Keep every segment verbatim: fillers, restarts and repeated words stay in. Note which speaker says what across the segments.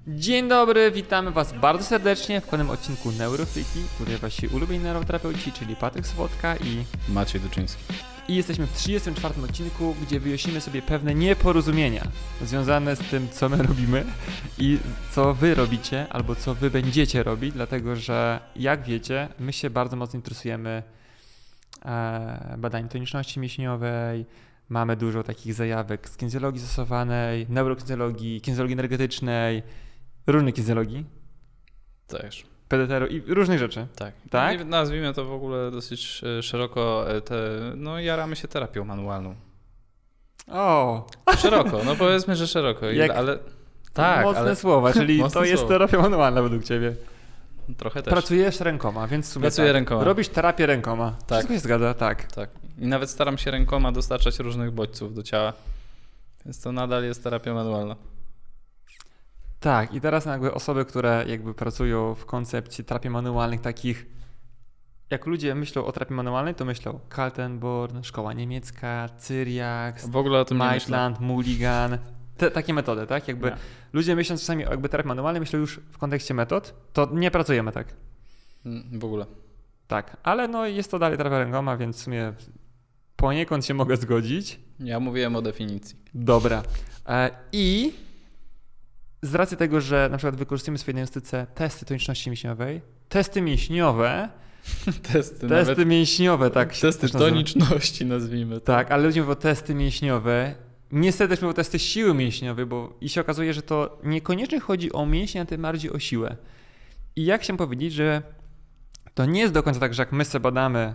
Speaker 1: Dzień dobry, witamy Was bardzo serdecznie w kolejnym odcinku Neurofiki, który Wasi ulubieni neuroterapeuci, czyli Patryk Sobotka i
Speaker 2: Maciej Duczyński.
Speaker 1: I jesteśmy w trzydziestym czwartym odcinku, gdzie wyjaśnimy sobie pewne nieporozumienia związane z tym, co my robimy i co Wy robicie, albo co Wy będziecie robić, dlatego że, jak wiecie, my się bardzo mocno interesujemy e, badaniem toniczności mięśniowej, mamy dużo takich zajawek z kinezjologii stosowanej, neurokinezjologii, kinezjologii energetycznej, różnych kinezjologii.
Speaker 2: Też.
Speaker 1: P D T R-u i różnych rzeczy.
Speaker 2: Tak.
Speaker 1: Tak?
Speaker 2: Nazwijmy to w ogóle dosyć szeroko, te, no jaramy się terapią manualną.
Speaker 1: O!
Speaker 2: Szeroko, no powiedzmy, że szeroko,
Speaker 1: Jak
Speaker 2: ale tak,
Speaker 1: mocne
Speaker 2: ale...
Speaker 1: słowa, czyli
Speaker 2: mocne
Speaker 1: to jest
Speaker 2: słowa.
Speaker 1: terapia manualna według Ciebie.
Speaker 2: Trochę też.
Speaker 1: Pracujesz rękoma, więc w sumie
Speaker 2: Pracuję
Speaker 1: tak.
Speaker 2: rękoma.
Speaker 1: Robisz terapię rękoma.
Speaker 2: Tak.
Speaker 1: Wszystko się zgadza, tak.
Speaker 2: Tak. I nawet staram się rękoma dostarczać różnych bodźców do ciała, więc to nadal jest terapia manualna.
Speaker 1: Tak, i teraz jakby osoby, które jakby pracują w koncepcji terapii manualnych takich, jak ludzie myślą o terapii manualnej, to myślą Kaltenborn, szkoła niemiecka, Cyriax,
Speaker 2: W ogóle o tym nie myślę.
Speaker 1: Maitland, Mulligan, te, takie metody, tak? Jakby
Speaker 2: Nie.
Speaker 1: ludzie myśląc czasami o jakby terapii manualnej, myślą już w kontekście metod, to nie pracujemy tak.
Speaker 2: W ogóle.
Speaker 1: Tak, ale no jest to dalej terapia rękoma, więc w sumie poniekąd się mogę zgodzić.
Speaker 2: Ja mówiłem o definicji.
Speaker 1: Dobra. E, I z racji tego, że na przykład wykorzystujemy w swojej diagnostyce testy toniczności mięśniowej, testy mięśniowe,
Speaker 2: testy
Speaker 1: testy
Speaker 2: nawet,
Speaker 1: mięśniowe, tak się
Speaker 2: testy
Speaker 1: też nazywa.
Speaker 2: toniczności nazwijmy to.
Speaker 1: Tak, ale ludzie mówią testy mięśniowe. Niestety też mówią testy siły mięśniowej, bo i się okazuje, że to niekoniecznie chodzi o mięśnie, a tym bardziej o siłę. I jak się powiedzieć, że to nie jest do końca tak, że jak my sobie badamy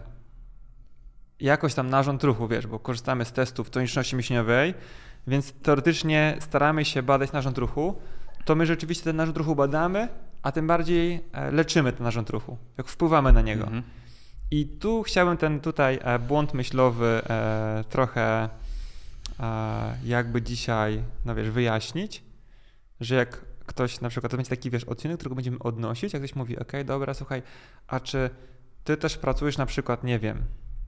Speaker 1: jakoś tam narząd ruchu, wiesz, bo korzystamy z testów toniczności mięśniowej, więc teoretycznie staramy się badać narząd ruchu, to my rzeczywiście ten narząd ruchu badamy, a tym bardziej leczymy ten narząd ruchu, jak wpływamy na niego.
Speaker 2: Mhm.
Speaker 1: I tu chciałbym ten tutaj błąd myślowy trochę jakby dzisiaj, no wiesz, wyjaśnić, że jak ktoś na przykład, to będzie taki, wiesz, odcinek, którego będziemy odnosić, jak ktoś mówi, okej, dobra, słuchaj, a czy ty też pracujesz na przykład, nie wiem,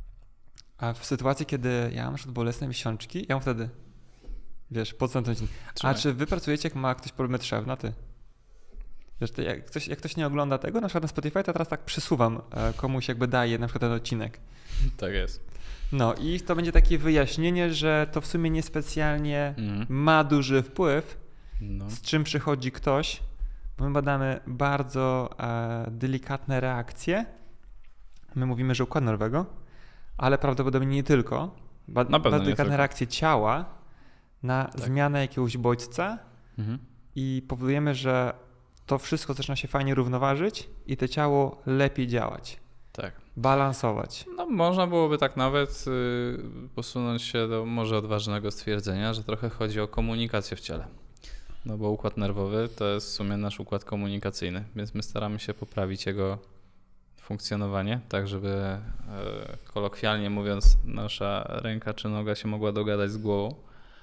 Speaker 1: a w sytuacji, kiedy ja mam na przykład bolesne miesiączki, ja mam wtedy, wiesz, po co ten odcinek, a czy wy pracujecie, jak ma ktoś problemy trzewna, ty? Wiesz, to jak, ktoś, jak ktoś nie ogląda tego, na przykład na Spotify, to teraz tak przysuwam komuś, jakby daję na przykład ten odcinek.
Speaker 2: Tak jest.
Speaker 1: No i to będzie takie wyjaśnienie, że to w sumie niespecjalnie
Speaker 2: Mhm.
Speaker 1: ma duży wpływ,
Speaker 2: No.
Speaker 1: z czym przychodzi ktoś, bo my badamy bardzo e, delikatne reakcje. My mówimy, że układ nerwowego, ale prawdopodobnie nie tylko. Ba-
Speaker 2: Na pewno
Speaker 1: bardzo
Speaker 2: nie
Speaker 1: delikatne
Speaker 2: tylko.
Speaker 1: reakcje ciała na
Speaker 2: Tak.
Speaker 1: zmianę jakiegoś bodźca
Speaker 2: Mhm.
Speaker 1: i powodujemy, że to wszystko zaczyna się fajnie równoważyć i to ciało lepiej działać,
Speaker 2: Tak.
Speaker 1: balansować.
Speaker 2: No można byłoby tak nawet y, posunąć się do może odważnego stwierdzenia, że trochę chodzi o komunikację w ciele. No bo układ nerwowy to jest w sumie nasz układ komunikacyjny, więc my staramy się poprawić jego funkcjonowanie, tak żeby y, kolokwialnie mówiąc nasza ręka czy noga się mogła dogadać z głową.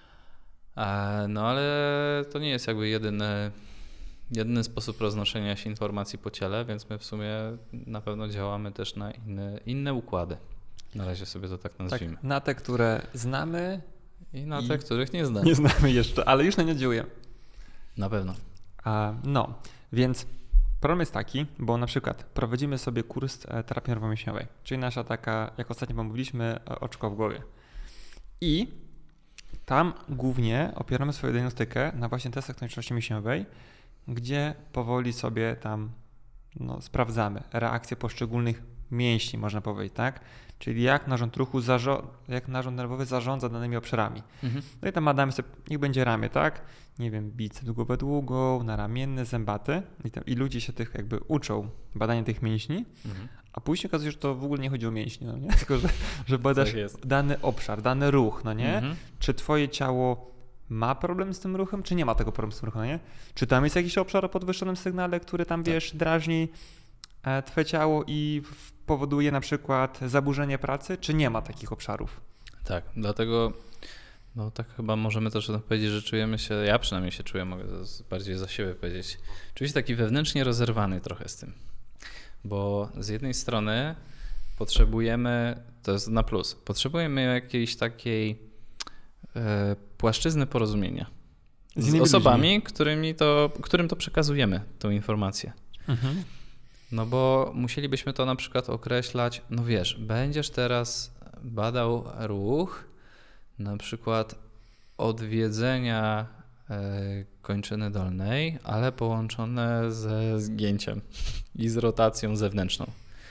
Speaker 2: E, no ale to nie jest jakby jedyny Jedyny sposób roznoszenia się informacji po ciele, więc my w sumie na pewno działamy też na inne, inne układy. Na razie sobie to tak nazwijmy.
Speaker 1: Tak, na te, które znamy
Speaker 2: I na
Speaker 1: i
Speaker 2: te, których nie znamy.
Speaker 1: nie znamy jeszcze, ale już na nie oddziałujemy.
Speaker 2: Na pewno.
Speaker 1: A, no, więc problem jest taki, bo na przykład prowadzimy sobie kurs e, terapii nerwowo-mięśniowej, czyli nasza taka, jak ostatnio wam mówiliśmy, e, oczko w głowie. I tam głównie opieramy swoją diagnostykę na właśnie testach toniczności mięśniowej, gdzie powoli sobie tam no, sprawdzamy reakcje poszczególnych mięśni, można powiedzieć, tak? Czyli jak narząd ruchu, zarzo- jak narząd nerwowy zarządza danymi obszarami.
Speaker 2: Mhm.
Speaker 1: No i tam badamy sobie, niech będzie ramię, tak? Nie wiem, biceps głowę długą, naramienny, zębaty i, tam, i ludzie się tych jakby uczą badania tych mięśni,
Speaker 2: Mhm.
Speaker 1: a później okazuje się, że to w ogóle nie chodzi o mięśnie, no nie? Tylko, że, że badasz
Speaker 2: Tak jest.
Speaker 1: dany obszar, dany ruch, no nie?
Speaker 2: Mhm.
Speaker 1: Czy twoje ciało ma problem z tym ruchem, czy nie ma tego problemu z tym ruchem, no nie? Czy tam jest jakiś obszar o podwyższonym sygnale, który tam,
Speaker 2: Tak.
Speaker 1: wiesz, drażni e, twoje ciało i w- powoduje na przykład zaburzenie pracy, czy nie ma takich obszarów?
Speaker 2: Tak, dlatego no tak chyba możemy też powiedzieć, że czujemy się, ja przynajmniej się czuję, mogę bardziej za siebie powiedzieć, czuję się taki wewnętrznie rozerwany trochę z tym, bo z jednej strony potrzebujemy, to jest na plus, potrzebujemy jakiejś takiej e, płaszczyzny porozumienia.
Speaker 1: Z,
Speaker 2: z osobami, którymi to, którym to przekazujemy, tą informację.
Speaker 1: Mhm.
Speaker 2: No bo musielibyśmy to na przykład określać, no wiesz, będziesz teraz badał ruch, na przykład odwiedzenia kończyny dolnej, ale połączone ze zgięciem i z rotacją zewnętrzną.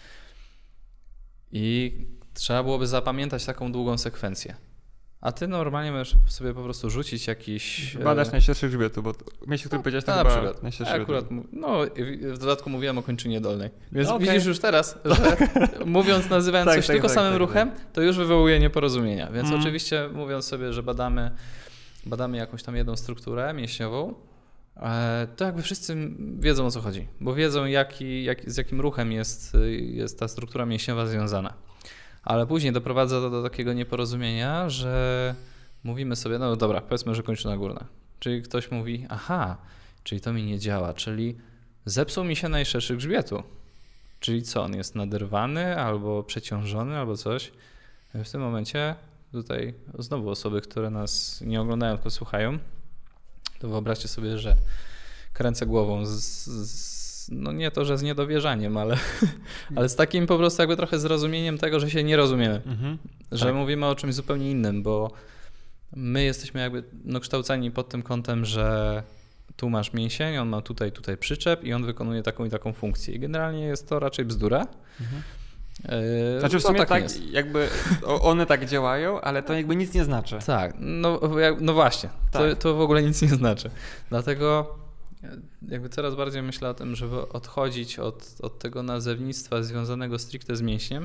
Speaker 2: I trzeba byłoby zapamiętać taką długą sekwencję. A ty normalnie możesz sobie po prostu rzucić jakiś...
Speaker 1: Badać najszerszy grzbietu, bo miejsce, o którym powiedziałeś, to
Speaker 2: na
Speaker 1: chyba
Speaker 2: przykład.
Speaker 1: najszerszy
Speaker 2: Akurat, no w dodatku mówiłem o kończynie dolnej. Więc
Speaker 1: okay.
Speaker 2: widzisz już teraz, że mówiąc, nazywając
Speaker 1: tak,
Speaker 2: coś
Speaker 1: tak,
Speaker 2: tylko
Speaker 1: tak,
Speaker 2: samym
Speaker 1: tak,
Speaker 2: ruchem,
Speaker 1: tak.
Speaker 2: to już wywołuje nieporozumienia. Więc
Speaker 1: mm.
Speaker 2: oczywiście mówiąc sobie, że badamy, badamy jakąś tam jedną strukturę mięśniową, to jakby wszyscy wiedzą, o co chodzi, bo wiedzą, jaki, jak, z jakim ruchem jest, jest ta struktura mięśniowa związana. Ale później doprowadza to do takiego nieporozumienia, że mówimy sobie, no dobra, powiedzmy, że kończyna górna. Czyli ktoś mówi, aha, czyli to mi nie działa, czyli zepsuł mi się najszerszy grzbietu. Czyli co, on jest naderwany albo przeciążony albo coś. W tym momencie tutaj znowu osoby, które nas nie oglądają, tylko słuchają, to wyobraźcie sobie, że kręcę głową z, z, no nie to, że z niedowierzaniem, ale, ale z takim po prostu jakby trochę zrozumieniem tego, że się nie rozumiemy,
Speaker 1: Mhm.
Speaker 2: że
Speaker 1: tak.
Speaker 2: mówimy o czymś zupełnie innym, bo my jesteśmy jakby no, kształceni pod tym kątem, że tu masz mięsień, on ma tutaj, tutaj przyczep i on wykonuje taką i taką funkcję. I generalnie jest to raczej bzdura.
Speaker 1: Mhm.
Speaker 2: Yy,
Speaker 1: znaczy w sumie tak, tak jakby one tak działają, ale to jakby nic nie znaczy.
Speaker 2: Tak, no, no właśnie, tak. to, to w ogóle nic nie znaczy. Dlatego jakby coraz bardziej myślę o tym, żeby odchodzić od, od tego nazewnictwa związanego stricte z mięśniem,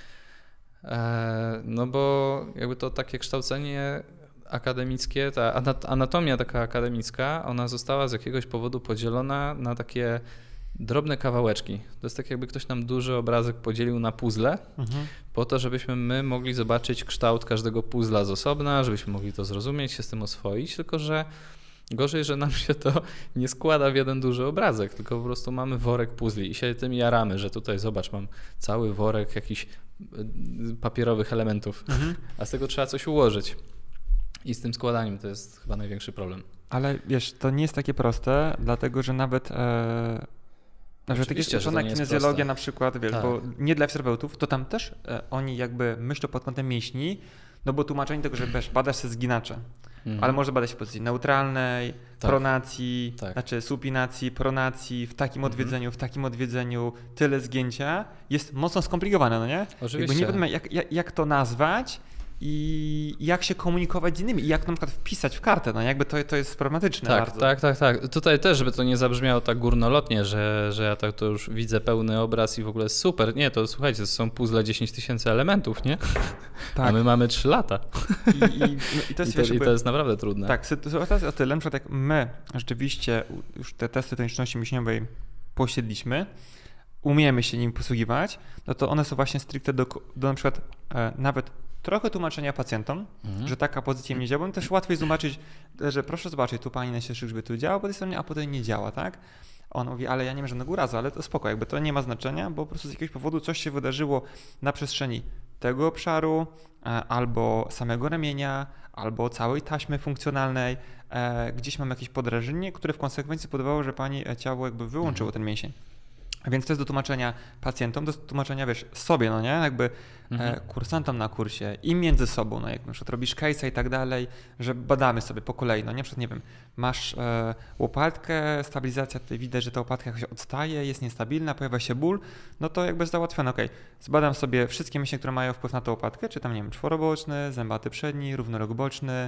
Speaker 2: no bo jakby to takie kształcenie akademickie, ta anatomia taka akademicka, ona została z jakiegoś powodu podzielona na takie drobne kawałeczki. To jest tak, jakby ktoś nam duży obrazek podzielił na puzzle, mhm. po to, żebyśmy my mogli zobaczyć kształt każdego puzzla z osobna, żebyśmy mogli to zrozumieć, się z tym oswoić, tylko że gorzej, że nam się to nie składa w jeden duży obrazek, tylko po prostu mamy worek puzli i się tym jaramy, że tutaj zobacz, mam cały worek jakichś papierowych elementów, mhm. a z tego trzeba coś ułożyć. I z tym składaniem to jest chyba największy problem.
Speaker 1: Ale wiesz, to nie jest takie proste, dlatego że nawet e, na przykład takie stworzona kinezjologia na przykład, wiesz, tak. bo nie dla fizjoterapeutów, to tam też e, oni jakby myślą pod kątem mięśni, no bo tłumaczenie tego, że wiesz, badasz się zginacze, mhm. ale może badać w pozycji neutralnej, tak. pronacji, tak. znaczy supinacji, pronacji, w takim mhm. odwiedzeniu, w takim odwiedzeniu, tyle zgięcia, jest mocno skomplikowane, no nie?
Speaker 2: Oczywiście.
Speaker 1: Jakby nie wiadomo jak, jak, jak to nazwać, i jak się komunikować z innymi i jak na przykład wpisać w kartę, no jakby to, to jest problematyczne
Speaker 2: tak,
Speaker 1: bardzo.
Speaker 2: Tak, tak, tak. Tutaj też, żeby to nie zabrzmiało tak górnolotnie, że, że ja tak to już widzę pełny obraz i w ogóle super. Nie, to słuchajcie, to są puzzle dziesięć tysięcy elementów, nie? Tak. A my mamy trzy lata. I, i, no, i, to, jest, I, to, wiesz, i to jest naprawdę trudne.
Speaker 1: Tak, sytuacja jest o tyle, na przykład jak my rzeczywiście już te testy toniczności mięśniowej posiedliśmy, umiemy się nim posługiwać, no to one są właśnie stricte do, do na przykład e, nawet trochę tłumaczenia pacjentom, mhm. że taka pozycja nie działa, bo też łatwiej zobaczyć, że proszę zobaczyć, tu pani najszerszy grzbietu działa po tej stronie, a po tej nie działa, tak? On mówi, ale ja nie mam żadnego urazu, ale to spoko, jakby to nie ma znaczenia, bo po prostu z jakiegoś powodu coś się wydarzyło na przestrzeni tego obszaru, albo samego ramienia, albo całej taśmy funkcjonalnej, gdzieś mam jakieś podrażnienie, które w konsekwencji spowodowało, że pani ciało jakby wyłączyło mhm. ten mięsień. A więc to jest do tłumaczenia pacjentom, do tłumaczenia, wiesz, sobie, no nie, jakby mhm. e, kursantom na kursie i między sobą, no jak na przykład robisz case'a i tak dalej, że badamy sobie po kolei, no nie, na przykład, nie wiem, masz e, łopatkę, stabilizacja, tutaj widać, że ta łopatka jakoś odstaje, jest niestabilna, pojawia się ból, no to jakby załatwione, okej, okay. Zbadam sobie wszystkie mięśnie, które mają wpływ na tą łopatkę, czy tam, nie wiem, czworoboczny, zębaty przedni, równorok boczny,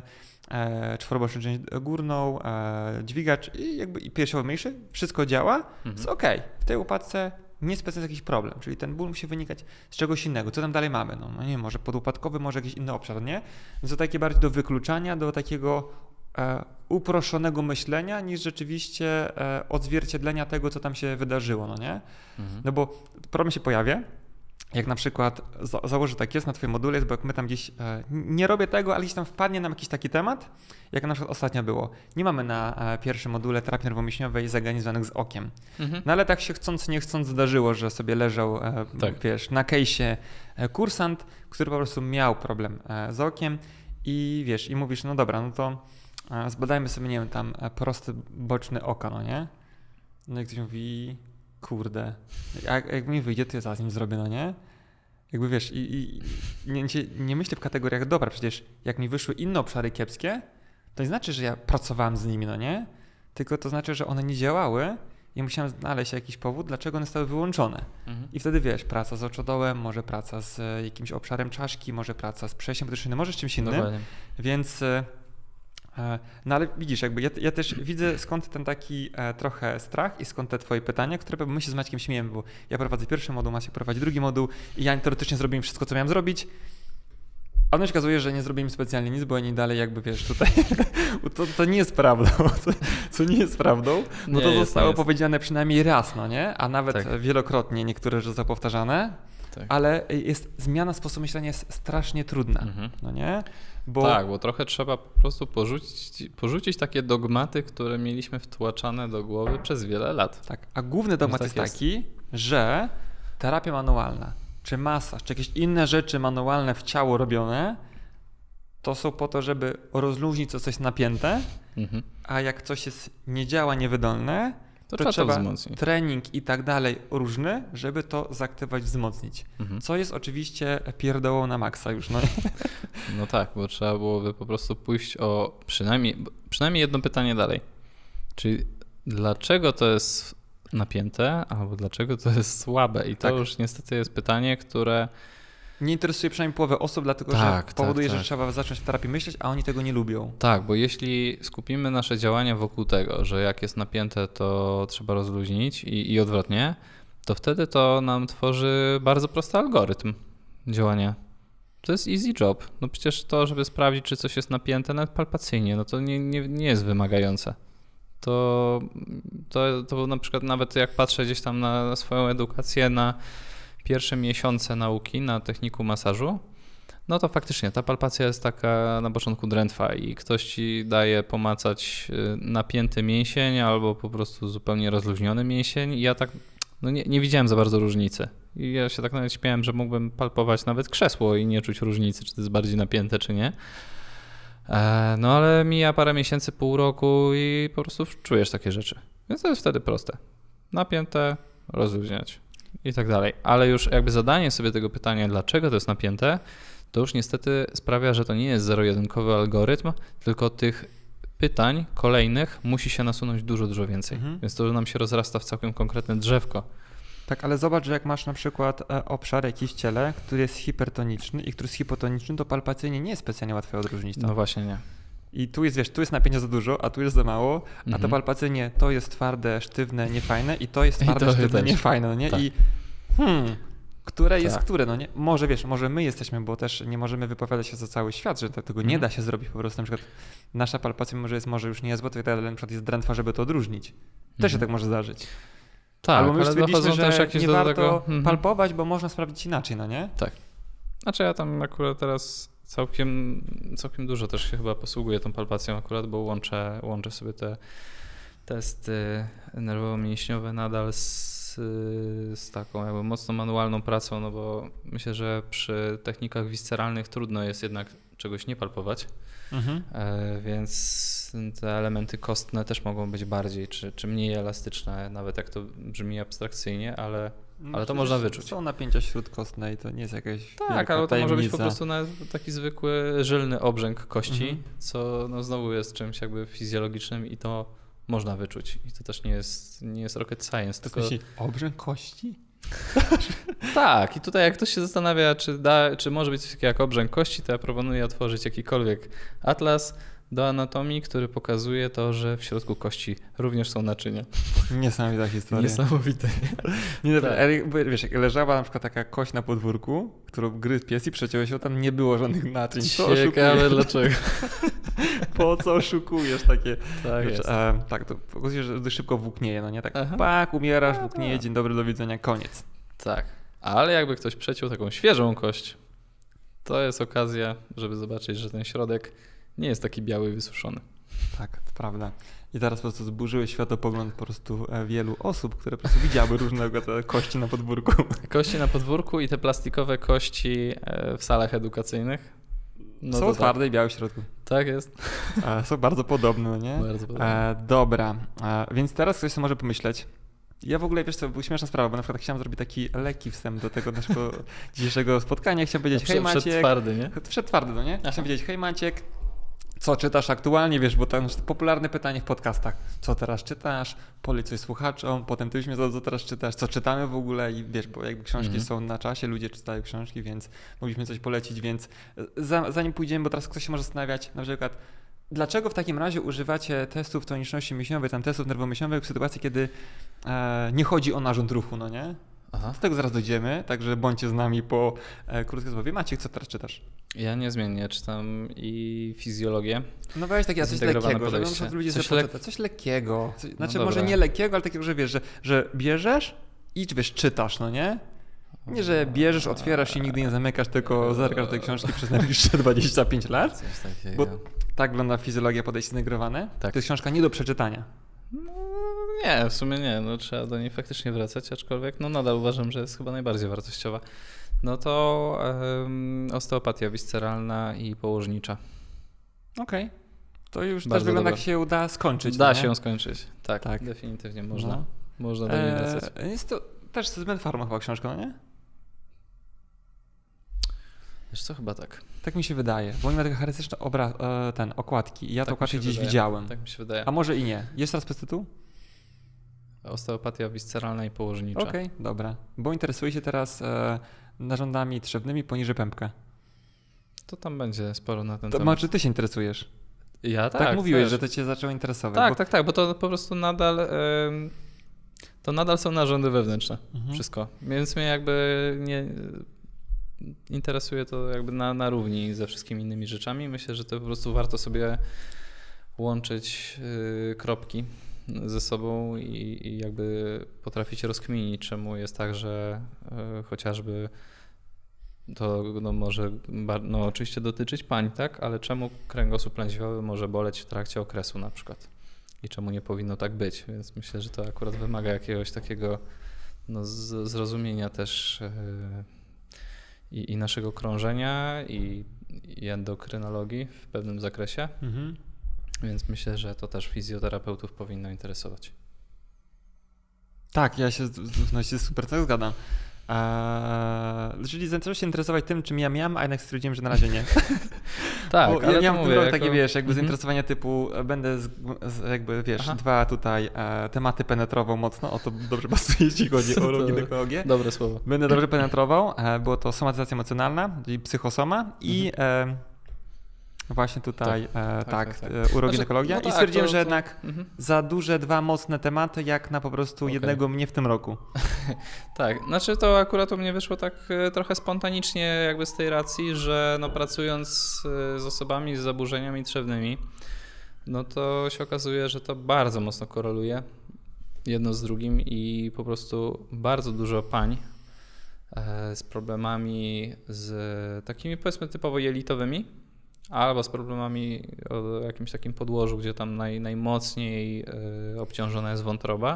Speaker 1: e, czworoboczny część górną, e, dźwigacz i jakby i piersiowy mniejszy, wszystko działa, mhm. jest okej, okay. W tej łopatce nie specjalnie jakiś problem, czyli ten ból musi wynikać z czegoś innego. Co tam dalej mamy? No, no nie, może podłopatkowy, może jakiś inny obszar, nie? Więc to takie bardziej do wykluczania, do takiego e, uproszczonego myślenia, niż rzeczywiście e, odzwierciedlenia tego, co tam się wydarzyło, no nie? Mhm. No bo problem się pojawia, jak na przykład za, założę tak jest na twoim module, bo jak my tam gdzieś, e, nie robię tego, ale gdzieś tam wpadnie nam jakiś taki temat, jak na przykład ostatnio było. Nie mamy na e, pierwszym module terapii nerwomięśniowej zagadnień związanych z okiem. Mhm. No ale tak się chcąc, nie chcąc zdarzyło, że sobie leżał, e, tak. wiesz, na case'ie e, kursant, który po prostu miał problem e, z okiem i wiesz, i mówisz, no dobra, no to e, zbadajmy sobie, nie wiem, tam e, prosty boczny oka, no nie? No i ktoś mówi, kurde, jak, jak mi wyjdzie, to ja zaraz nim zrobię, no nie? Jakby wiesz, i, i nie, nie myślę w kategoriach, dobra, przecież jak mi wyszły inne obszary kiepskie, to nie znaczy, że ja pracowałem z nimi, no nie? Tylko to znaczy, że one nie działały i musiałem znaleźć jakiś powód, dlaczego one zostały wyłączone. Mhm. I wtedy wiesz, praca z oczodołem, może praca z jakimś obszarem czaszki, może praca z przejściem powietrznym, może z czymś innym. Dokładnie. Więc no ale widzisz, jakby ja, ja też widzę, skąd ten taki e, trochę strach i skąd te twoje pytania, które my się z Maćkiem śmiejemy, bo ja prowadzę pierwszy moduł, Maciek prowadzi drugi moduł i ja teoretycznie zrobiłem wszystko, co miałem zrobić, a no się okazuje, że nie zrobiłem specjalnie nic, bo oni dalej jakby, wiesz, tutaj to, to nie jest prawdą, co, co nie jest prawdą, bo nie, to jest, zostało jest. powiedziane przynajmniej raz, no nie, a nawet tak. wielokrotnie niektóre rzeczy są powtarzane, tak. ale jest zmiana sposobu myślenia jest strasznie trudna, mhm. no nie? Bo...
Speaker 2: Tak, bo trochę trzeba po prostu porzucić, porzucić takie dogmaty, które mieliśmy wtłaczane do głowy przez wiele lat.
Speaker 1: Tak, a główny dogmat tak jest, jest taki, że terapia manualna, czy masaż, czy jakieś inne rzeczy manualne w ciało robione, to są po to, żeby rozluźnić co coś napięte, mhm. a jak coś jest nie działa, niewydolne, to, to trzeba wzmocnić. Trening i tak dalej różny, żeby to zaaktywować, wzmocnić. Mhm. Co jest oczywiście pierdołą na maksa już. No.
Speaker 2: no tak, bo trzeba byłoby po prostu pójść o przynajmniej, przynajmniej jedno pytanie dalej. Czyli dlaczego to jest napięte, albo dlaczego to jest słabe? I to tak. już niestety jest pytanie, które...
Speaker 1: Nie interesuje przynajmniej połowę osób, dlatego tak, że powoduje, tak, tak. że trzeba zacząć w terapii myśleć, a oni tego nie lubią.
Speaker 2: Tak, bo jeśli skupimy nasze działania wokół tego, że jak jest napięte, to trzeba rozluźnić i, i odwrotnie, to wtedy to nam tworzy bardzo prosty algorytm działania. To jest easy job. No przecież to, żeby sprawdzić, czy coś jest napięte, nawet palpacyjnie, no to nie, nie, nie jest wymagające. To, to, to na przykład nawet jak patrzę gdzieś tam na, na swoją edukację, na pierwsze miesiące nauki na techniku masażu, no to faktycznie ta palpacja jest taka na początku drętwa i ktoś ci daje pomacać napięty mięsień albo po prostu zupełnie rozluźniony mięsień i ja tak no nie, nie widziałem za bardzo różnicy. I ja się tak nawet śmiałem, że mógłbym palpować nawet krzesło i nie czuć różnicy, czy to jest bardziej napięte, czy nie. No ale mija parę miesięcy, pół roku i po prostu czujesz takie rzeczy. Więc to jest wtedy proste. Napięte, rozluźniać i tak dalej. Ale już jakby zadanie sobie tego pytania, dlaczego to jest napięte, to już niestety sprawia, że to nie jest zero-jedynkowy algorytm, tylko tych pytań kolejnych musi się nasunąć dużo, dużo więcej. Mhm. Więc to nam się rozrasta w całkiem konkretne drzewko.
Speaker 1: Tak, ale zobacz, że jak masz na przykład obszar jakiś w ciele, który jest hipertoniczny i który jest hipotoniczny, to palpacyjnie nie jest specjalnie łatwo odróżnić to.
Speaker 2: No właśnie nie.
Speaker 1: I tu jest, wiesz, tu jest napięcia za dużo, a tu jest za mało, a mhm. to palpacyjnie to jest twarde, sztywne, niefajne i to jest twarde, to sztywne, niefajne, no nie? Tak. I hmm, które jest tak. które, no nie? Może wiesz, może my jesteśmy, bo też nie możemy wypowiadać się za cały świat, że tego nie mhm. da się zrobić po prostu. Na przykład nasza palpacja może jest może już niezła, to wtedy na przykład jest drętwa, żeby to odróżnić. Też mhm. się tak może zdarzyć.
Speaker 2: Tak,
Speaker 1: albo my już stwierdziliśmy, że
Speaker 2: też jakieś
Speaker 1: nie
Speaker 2: do
Speaker 1: warto
Speaker 2: tego... mhm.
Speaker 1: palpować, bo można sprawdzić inaczej, no nie?
Speaker 2: Tak. Znaczy ja tam akurat teraz całkiem, całkiem dużo też się chyba posługuję tą palpacją akurat, bo łączę, łączę sobie te testy nerwowo-mięśniowe nadal z, z taką jakby mocno manualną pracą, no bo myślę, że przy technikach visceralnych trudno jest jednak czegoś nie palpować, mhm. e, więc te elementy kostne też mogą być bardziej czy, czy mniej elastyczne, nawet jak to brzmi abstrakcyjnie, ale, no, ale to można wyczuć.
Speaker 1: Są napięcia śródkostne i to nie jest jakaś
Speaker 2: tak, ale to tajemnica. Może być po prostu nawet taki zwykły żylny obrzęk kości, mhm. co no znowu jest czymś jakby fizjologicznym i to można wyczuć. I to też nie jest, nie jest rocket science.
Speaker 1: To tylko... myśli, obrzęk kości?
Speaker 2: Tak, i tutaj jak ktoś się zastanawia, czy, da, czy może być coś takiego jak obrzęk kości, to ja proponuję otworzyć jakikolwiek atlas do anatomii, który pokazuje to, że w środku kości również są naczynia.
Speaker 1: Niesamowita historia.
Speaker 2: Niesamowite.
Speaker 1: Nie, tak. Ale wiesz, jak leżała na przykład taka kość na podwórku, którą gryzł pies i przeciąłeś się, tam nie było żadnych naczyń.
Speaker 2: Co ciekawe dlaczego.
Speaker 1: Po co oszukujesz takie?
Speaker 2: Tak,
Speaker 1: wiesz, e, tak to pokazuje, że szybko włóknieje, no nie? Tak, Aha. pak, umierasz, włóknieje, dzień dobry, do widzenia, koniec.
Speaker 2: Tak, ale jakby ktoś przeciął taką świeżą kość, to jest okazja, żeby zobaczyć, że ten środek nie jest taki biały i wysuszony.
Speaker 1: Tak, to prawda. I teraz po prostu zburzyły światopogląd po prostu wielu osób, które po prostu widziały różnego te kości na podwórku.
Speaker 2: Kości na podwórku i te plastikowe kości w salach edukacyjnych. No
Speaker 1: są
Speaker 2: to
Speaker 1: twarde
Speaker 2: tak.
Speaker 1: i białe w środku.
Speaker 2: Tak jest.
Speaker 1: E, są bardzo podobne, no nie?
Speaker 2: Bardzo podobne.
Speaker 1: E, dobra, e, więc teraz ktoś sobie może pomyśleć. Ja w ogóle, wiesz co, była śmieszna sprawa, bo na przykład chciałem zrobić taki lekki wstęp do tego naszego dzisiejszego spotkania. Chciałem powiedzieć, hej Maciek.
Speaker 2: Przed twardy, nie?
Speaker 1: Przed twardy, no nie? Aha. Chciałem powiedzieć, hej Maciek, co czytasz aktualnie, wiesz, bo to jest popularne pytanie w podcastach. Co teraz czytasz? Polej coś słuchaczom, potem ty byś mnie zadał, co teraz czytasz, co czytamy w ogóle i wiesz, bo jakby książki mm-hmm. są na czasie, ludzie czytają książki, więc mogliśmy coś polecić, więc za, zanim pójdziemy, bo teraz ktoś się może zastanawiać, na przykład, dlaczego w takim razie używacie testów toniczności mięśniowej, tam testów nerwowo-mięśniowych w sytuacji, kiedy e, nie chodzi o narząd ruchu, no nie? Aha. Do tego zaraz dojdziemy, także bądźcie z nami po e, krótkiej rozmowie. Maciek, co teraz czytasz?
Speaker 2: Ja niezmiennie czytam i fizjologię.
Speaker 1: No weź takie coś lekkiego, żeby na ludzie coś, le... coś lekkiego. Coś, znaczy no może nie lekkiego, ale takiego, że wiesz, że, że bierzesz i wiesz, czytasz, no nie? Nie, że bierzesz, otwierasz i nigdy nie zamykasz, tylko zerkasz te książki przez najbliższe dwadzieścia pięć lat. Coś takiego. Bo tak wygląda fizjologia podejście zintegrowane. Tak. To jest książka nie do przeczytania.
Speaker 2: No, nie, w sumie nie. No, trzeba do niej faktycznie wracać, aczkolwiek no, nadal uważam, że jest chyba najbardziej wartościowa. No to um, osteopatia visceralna i położnicza.
Speaker 1: Okej. Okay. To już
Speaker 2: Bardzo
Speaker 1: też wygląda,
Speaker 2: dobre.
Speaker 1: jak się uda skończyć.
Speaker 2: Da
Speaker 1: nie?
Speaker 2: się ją skończyć. Tak, tak. Definitywnie można. No. Można do niej wracać.
Speaker 1: Eee, jest to też z Pharma chyba książka, no nie?
Speaker 2: Wiesz co, chyba tak.
Speaker 1: Tak mi się wydaje, bo oni mają takie charakterystyczne obra- ten, okładki i ja tak te okładki gdzieś
Speaker 2: wydaje.
Speaker 1: widziałem.
Speaker 2: Tak mi się wydaje.
Speaker 1: A może i nie. Jeszcze raz przez tytuł?
Speaker 2: Osteopatia visceralna i położnicza.
Speaker 1: Okej, okay, dobra. Bo interesuje się teraz e, narządami trzewnymi poniżej pępka.
Speaker 2: To tam będzie sporo na ten
Speaker 1: to
Speaker 2: temat.
Speaker 1: To czy ty się interesujesz?
Speaker 2: Ja tak.
Speaker 1: Tak mówiłeś,
Speaker 2: też.
Speaker 1: że to cię zaczęło interesować.
Speaker 2: Tak,
Speaker 1: bo...
Speaker 2: tak, tak, bo to po prostu nadal y, to nadal są narządy wewnętrzne. Mhm. Wszystko. Więc mnie jakby nie interesuje to jakby na, na równi ze wszystkimi innymi rzeczami. Myślę, że to po prostu warto sobie łączyć y, kropki ze sobą i, i jakby potrafić rozkminić, czemu jest tak, że y, chociażby to no, może no, oczywiście dotyczyć pań, tak, ale czemu kręgosłup lędźwiowy może boleć w trakcie okresu na przykład i czemu nie powinno tak być, więc myślę, że to akurat wymaga jakiegoś takiego no, z, zrozumienia też yy, i, i naszego krążenia i, i endokrynologii w pewnym zakresie, mhm. Więc myślę, że to też fizjoterapeutów powinno interesować.
Speaker 1: Tak, ja się, no, się super tak zgadzam. Eee, czyli zacząłem się interesować tym, czym ja miałem, a jednak stwierdziłem, że na razie nie.
Speaker 2: Tak,
Speaker 1: bo
Speaker 2: ale
Speaker 1: ja miałem
Speaker 2: mówię,
Speaker 1: jako...
Speaker 2: takie,
Speaker 1: wiesz, jakby mm-hmm. zainteresowania typu, będę z, z, jakby, wiesz, Aha. dwa tutaj e, tematy penetrował mocno, o to dobrze pasuje, jeśli chodzi o ginekologię.
Speaker 2: Dobre słowo.
Speaker 1: Będę dobrze penetrował, e, było to somatyzacja emocjonalna, czyli psychosoma i mm-hmm. e, właśnie tutaj tak, e, tak, tak, tak. E, uroginekologia znaczy, no i stwierdziłem, tak, to, że jednak to... mhm. za duże dwa mocne tematy, jak na po prostu okay. jednego mnie w tym roku.
Speaker 2: Tak, znaczy to akurat u mnie wyszło tak trochę spontanicznie jakby z tej racji, że no pracując z osobami z zaburzeniami trzewnymi, no to się okazuje, że to bardzo mocno koreluje jedno z drugim i po prostu bardzo dużo pań e, z problemami z takimi powiedzmy typowo jelitowymi, albo z problemami o jakimś takim podłożu, gdzie tam naj, najmocniej y, obciążona jest wątroba,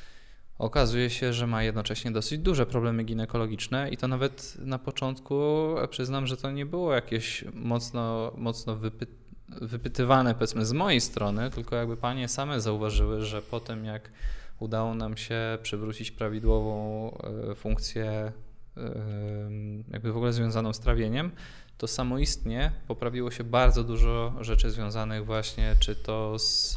Speaker 2: okazuje się, że ma jednocześnie dosyć duże problemy ginekologiczne i to nawet na początku przyznam, że to nie było jakieś mocno, mocno wypy, wypytywane powiedzmy z mojej strony, tylko jakby panie same zauważyły, że po tym jak udało nam się przywrócić prawidłową y, funkcję y, jakby w ogóle związaną z trawieniem, to samoistnie poprawiło się bardzo dużo rzeczy związanych właśnie czy to z,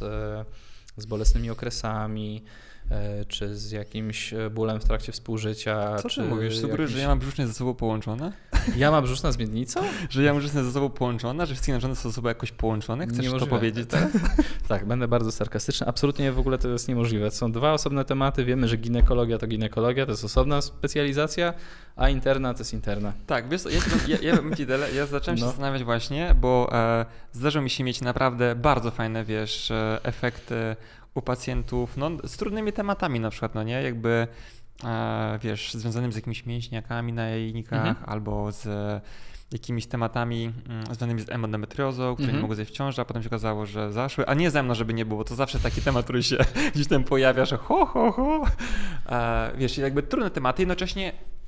Speaker 2: z bolesnymi okresami, czy z jakimś bólem w trakcie współżycia.
Speaker 1: Co
Speaker 2: czy
Speaker 1: ty mówisz? Sugerujesz, jakimś... że ja mam brzuszne ze sobą połączone?
Speaker 2: Ja mam brzuszna z miednicą?
Speaker 1: Że ja mam brzuszne ze sobą połączone, że wszystkie narządy są ze sobą jakoś połączone? Chcesz niemożliwe. To powiedzieć teraz?
Speaker 2: Tak, będę bardzo sarkastyczny. Absolutnie w ogóle to jest niemożliwe. To są dwa osobne tematy. Wiemy, że ginekologia to ginekologia, to jest osobna specjalizacja, a interna to jest interna. Tak, wiesz co, ja, ja, ja, ja, ja zacząłem się no. zastanawiać właśnie, bo e, zdarzyło mi się mieć naprawdę bardzo fajne, wiesz, efekty u pacjentów, no, z trudnymi tematami na przykład, no nie, jakby e, wiesz, związanymi z jakimiś mięśniakami na jajnikach mhm. albo z jakimiś tematami mm, związanymi z endometriozą, które mhm. nie mogły zejść w ciąży, a potem się okazało, że zaszły, a nie ze mną, żeby nie było, to zawsze taki temat, który się gdzieś tam pojawia, że ho, ho, ho. E, wiesz, jakby trudne tematy, jednocześnie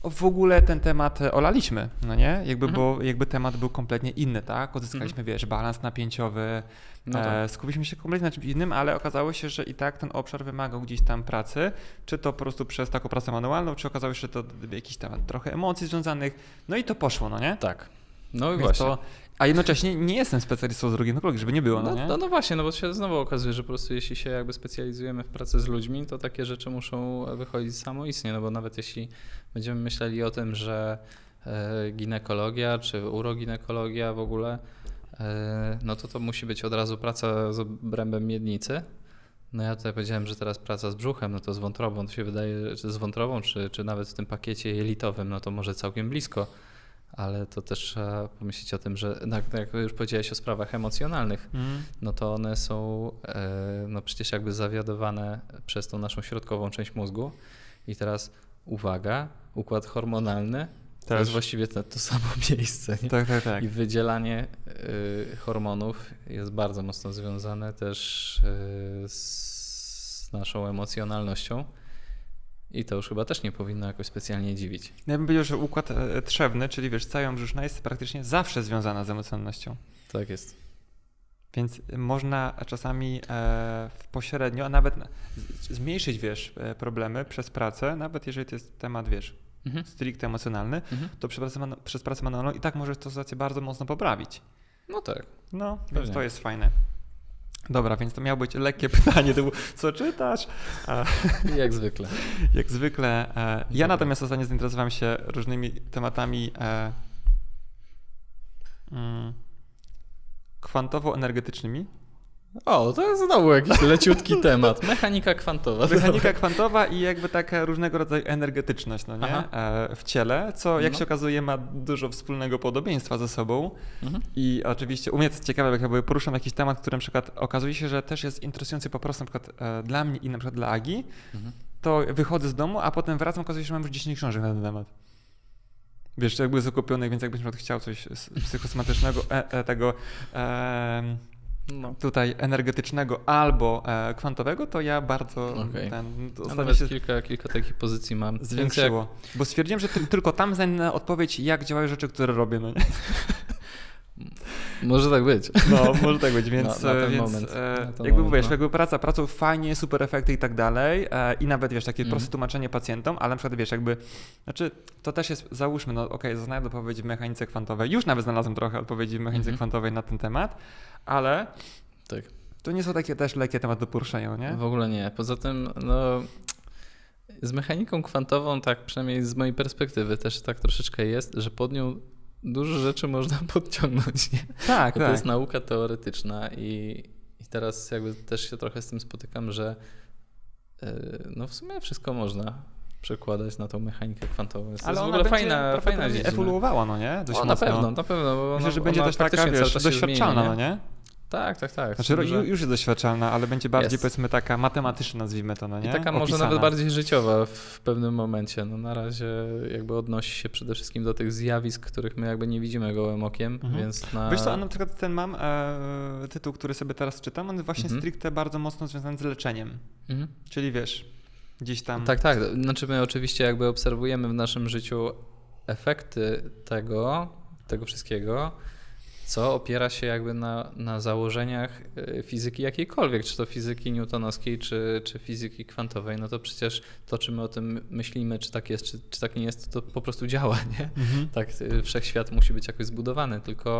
Speaker 1: w ogóle ten temat olaliśmy, no nie? Jakby,
Speaker 2: Mhm.
Speaker 1: bo, jakby temat był kompletnie inny, tak? Odzyskaliśmy,
Speaker 2: Mhm.
Speaker 1: wiesz, balans napięciowy,
Speaker 2: No tak.
Speaker 1: e, skupiliśmy się kompletnie na czymś innym, ale okazało się, że i tak ten obszar wymagał gdzieś tam pracy, czy to po prostu przez taką pracę manualną, czy okazało się, że to jakiś tam trochę emocji związanych, no i to poszło, no nie?
Speaker 2: Tak. No i
Speaker 1: Więc
Speaker 2: właśnie.
Speaker 1: To, a jednocześnie nie jestem specjalistą z drogi ginekologii, żeby nie było, no,
Speaker 2: No,
Speaker 1: nie?
Speaker 2: no, no właśnie, no bo się znowu okazuje, że po prostu jeśli się jakby specjalizujemy w pracy z ludźmi, to takie rzeczy muszą wychodzić samoistnie, no bo nawet jeśli będziemy myśleli o tym, że e, ginekologia czy uroginekologia w ogóle, e, no to to musi być od razu praca z obrębem miednicy. No ja tutaj powiedziałem, że teraz praca z brzuchem, no to z wątrobą, to się wydaje, że z wątrobą, czy, czy nawet w tym pakiecie jelitowym, no to może całkiem blisko. Ale to też trzeba pomyśleć o tym, że no, jak już powiedziałeś o sprawach emocjonalnych,
Speaker 1: Mm.
Speaker 2: no to one są e, no przecież jakby zawiadowane przez tą naszą środkową część mózgu. I teraz uwaga, układ hormonalny to
Speaker 1: Też.
Speaker 2: jest właściwie to, to samo miejsce. Nie?
Speaker 1: Tak, tak, tak.
Speaker 2: I wydzielanie y, hormonów jest bardzo mocno związane też y, z naszą emocjonalnością. I to już chyba też nie powinno jakoś specjalnie dziwić.
Speaker 1: Ja bym powiedział, że układ e, trzewny, czyli wiesz, cała brzuszna jest praktycznie zawsze związana z emocjonalnością.
Speaker 2: Tak jest.
Speaker 1: Więc można czasami e, pośrednio, a nawet na, z, zmniejszyć, wiesz, e, problemy przez pracę, nawet jeżeli to jest temat, wiesz,
Speaker 2: Mhm.
Speaker 1: stricte emocjonalny,
Speaker 2: Mhm.
Speaker 1: to przez pracę, manu- przez pracę manualną i tak możesz tę sytuację bardzo mocno poprawić.
Speaker 2: No tak.
Speaker 1: No, więc
Speaker 2: Pewnie.
Speaker 1: to jest fajne. Dobra, więc to miało być lekkie pytanie, to było, co czytasz? A,
Speaker 2: Jak zwykle.
Speaker 1: jak zwykle. E, ja
Speaker 2: Dobra.
Speaker 1: natomiast ostatnio zainteresowałem się różnymi tematami e, mm, kwantowo-energetycznymi.
Speaker 2: O, to jest znowu jakiś leciutki temat. Mechanika kwantowa.
Speaker 1: Mechanika kwantowa i jakby taka różnego rodzaju energetyczność, no nie?
Speaker 2: Aha.
Speaker 1: E, w ciele, co jak
Speaker 2: No.
Speaker 1: się okazuje ma dużo wspólnego podobieństwa ze sobą.
Speaker 2: Mhm.
Speaker 1: I oczywiście u mnie to jest ciekawe, jak jakby poruszam jakiś temat, który na przykład okazuje się, że też jest interesujący po prostu na przykład e, dla mnie i na przykład dla Agi,
Speaker 2: Mhm.
Speaker 1: to wychodzę z domu, a potem wracam, okazuje się, że mam już dziesięć książek na ten temat. Wiesz, jakby zakupionych, więc jakbyś na przykład chciał coś s- psychosomatycznego, e, e, tego e,
Speaker 2: No.
Speaker 1: tutaj energetycznego albo e, kwantowego, to ja bardzo
Speaker 2: Okej.
Speaker 1: ten
Speaker 2: No,
Speaker 1: ostatnio
Speaker 2: nawet
Speaker 1: się
Speaker 2: kilka, kilka takich pozycji mam. Więc
Speaker 1: zwiększyło. Bo stwierdziłem, że ty, tylko tam znajdę odpowiedź, jak działają rzeczy, które robię. No, nie?
Speaker 2: Jak, może tak być.
Speaker 1: no może tak być, więc,
Speaker 2: Na- na ten
Speaker 1: więc
Speaker 2: moment.
Speaker 1: e,
Speaker 2: Na ten
Speaker 1: jakby
Speaker 2: moment,
Speaker 1: wiesz,
Speaker 2: no.
Speaker 1: jakby praca pracą fajnie, super efekty i tak dalej e, i nawet wiesz, takie
Speaker 2: Mhm.
Speaker 1: proste tłumaczenie pacjentom, ale na przykład wiesz, jakby, znaczy to też jest, załóżmy, no okej, okay, znajdę odpowiedzi w mechanice kwantowej, już nawet znalazłem trochę odpowiedzi w mechanice
Speaker 2: Mhm.
Speaker 1: kwantowej na ten temat, ale
Speaker 2: Tak.
Speaker 1: to nie są takie też lekkie tematy do poruszenia, nie?
Speaker 2: W ogóle nie. Poza tym, no, z mechaniką kwantową, tak przynajmniej z mojej perspektywy też tak troszeczkę jest, że pod nią dużo rzeczy można podciągnąć. Nie?
Speaker 1: Tak,
Speaker 2: Bo
Speaker 1: tak.
Speaker 2: to jest nauka teoretyczna i, i teraz jakby też się trochę z tym spotykam, że yy, no w sumie wszystko można przekładać na tą mechanikę kwantową. Jest to
Speaker 1: Ale
Speaker 2: jest w
Speaker 1: ona
Speaker 2: ogóle
Speaker 1: będzie
Speaker 2: fajna, fajna
Speaker 1: prawdopodobnie
Speaker 2: dziedzina.
Speaker 1: ewoluowała, no nie? Dość
Speaker 2: O, na
Speaker 1: mocno.
Speaker 2: pewno, na pewno. Bo
Speaker 1: Myślę,
Speaker 2: ona,
Speaker 1: że będzie
Speaker 2: ona
Speaker 1: też taka,
Speaker 2: faktycznie
Speaker 1: wiesz,
Speaker 2: cały czas się
Speaker 1: doświadczalna,
Speaker 2: zmienia,
Speaker 1: no nie?
Speaker 2: Tak, tak, tak.
Speaker 1: Znaczy,
Speaker 2: Że-
Speaker 1: ju- już jest doświadczalna, ale będzie bardziej,
Speaker 2: Jest.
Speaker 1: powiedzmy, taka matematyczna, nazwijmy to, no nie?
Speaker 2: I taka może
Speaker 1: Opisana.
Speaker 2: nawet bardziej życiowa w pewnym momencie. No na razie jakby odnosi się przede wszystkim do tych zjawisk, których my jakby nie widzimy gołym okiem,
Speaker 1: Mhm.
Speaker 2: więc na...
Speaker 1: Wiesz co, a na przykład ten mam e, tytuł, który sobie teraz czytam, on jest właśnie
Speaker 2: Mhm.
Speaker 1: stricte bardzo mocno związany z leczeniem.
Speaker 2: Mhm.
Speaker 1: Czyli wiesz, gdzieś tam...
Speaker 2: Tak, tak. Znaczy my oczywiście jakby obserwujemy w naszym życiu efekty tego, tego wszystkiego, co opiera się jakby na, na założeniach y, fizyki jakiejkolwiek, czy to fizyki newtonowskiej, czy, czy fizyki kwantowej, no to przecież to, czy my o tym myślimy, czy tak jest, czy, czy tak nie jest, to po prostu działa, nie?
Speaker 1: Mhm.
Speaker 2: Tak, y, wszechświat musi być jakoś zbudowany, tylko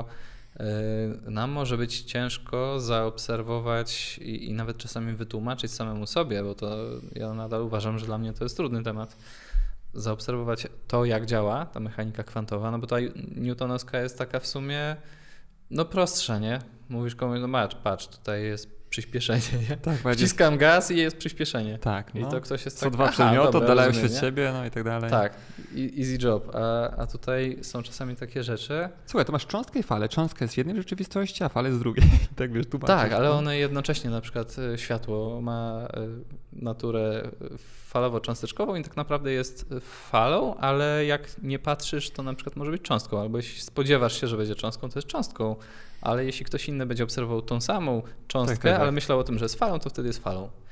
Speaker 2: y, nam może być ciężko zaobserwować i, i nawet czasami wytłumaczyć samemu sobie, bo to ja nadal uważam, że dla mnie to jest trudny temat, zaobserwować to, jak działa ta mechanika kwantowa, no bo ta newtonowska jest taka w sumie no prostsza, nie? Mówisz komuś, no patrz, patrz, tutaj jest przyspieszenie, nie?
Speaker 1: Tak, będzie...
Speaker 2: Wciskam gaz i jest przyspieszenie.
Speaker 1: Tak,
Speaker 2: I
Speaker 1: no.
Speaker 2: to ktoś jest
Speaker 1: Co
Speaker 2: tak,
Speaker 1: dwa
Speaker 2: aha,
Speaker 1: przedmioty
Speaker 2: dobra,
Speaker 1: oddalają się
Speaker 2: rozumiem,
Speaker 1: od
Speaker 2: nie?
Speaker 1: siebie, no i tak dalej.
Speaker 2: Tak, i- easy job, a, a tutaj są czasami takie rzeczy.
Speaker 1: Słuchaj, to masz cząstkę i falę. Cząstka jest w jednej rzeczywistości, a fala jest w drugiej. tak wiesz, tu
Speaker 2: Tak, ale one jednocześnie, na przykład y, światło ma y, naturę falowo-cząsteczkową i tak naprawdę jest falą, ale jak nie patrzysz, to na przykład może być cząstką, albo jeśli spodziewasz się, że będzie cząstką, to jest cząstką, ale jeśli ktoś inny będzie obserwował tą samą cząstkę,
Speaker 1: Tak, tak, tak.
Speaker 2: ale myślał o tym, że jest falą, to wtedy jest falą.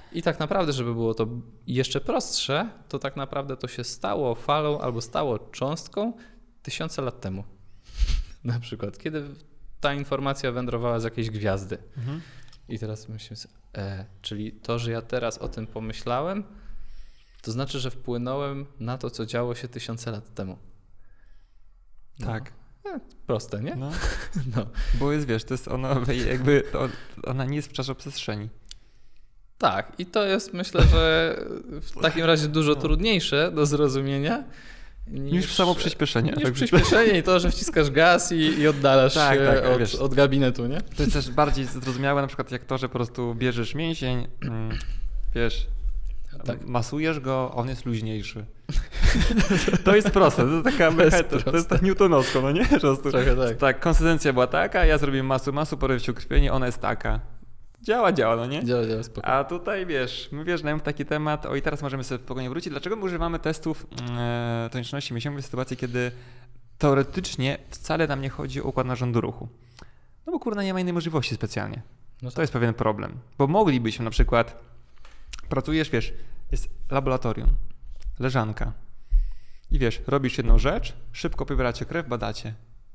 Speaker 2: I tak naprawdę, żeby było to jeszcze prostsze, to tak naprawdę to się stało falą albo stało cząstką tysiące lat temu. Na przykład, kiedy ta informacja wędrowała z jakiejś gwiazdy. Mhm. I teraz myślimy sobie, e, czyli to, że ja teraz o tym pomyślałem, to znaczy, że wpłynąłem na to, co działo się tysiące lat temu. No.
Speaker 1: Tak.
Speaker 2: E, proste, nie?
Speaker 1: No.
Speaker 2: no.
Speaker 1: Bo jest, wiesz, to jest ona jakby, to, ona nie jest w czasoprzestrzeni.
Speaker 2: Tak, i to jest, myślę, że w takim razie dużo no. trudniejsze do zrozumienia niż,
Speaker 1: niż samo przyspieszenie.
Speaker 2: Niż
Speaker 1: tak
Speaker 2: przyspieszenie i to, że wciskasz gaz i, i oddalasz tak, się tak, od, wiesz, od gabinetu, nie?
Speaker 1: To jest też bardziej zrozumiałe, na przykład jak to, że po prostu bierzesz mięsień, mm, wiesz, tak. masujesz go, on jest luźniejszy. To jest proste, to jest taka mecheta, to jest tak newtonowsko, no nie? Prostu,
Speaker 2: Trochę tak.
Speaker 1: Tak, konsystencja była taka, ja zrobiłem masu, masu, porywcie ukrwienie, ona jest taka. Działa, działa, no nie?
Speaker 2: Działa, działa, spoko.
Speaker 1: A tutaj, wiesz, my wjeżdżamy w taki temat, o i teraz możemy sobie spokojnie wrócić. Dlaczego my używamy testów e, toniczności mięśniowej w sytuacji, kiedy teoretycznie wcale nam nie chodzi o układ narządu ruchu? No bo kurna, nie ma innej możliwości specjalnie. No to tak. jest pewien problem. Bo moglibyśmy na przykład, pracujesz, wiesz, jest laboratorium, leżanka i wiesz, robisz jedną rzecz, szybko pobieracie krew, badacie.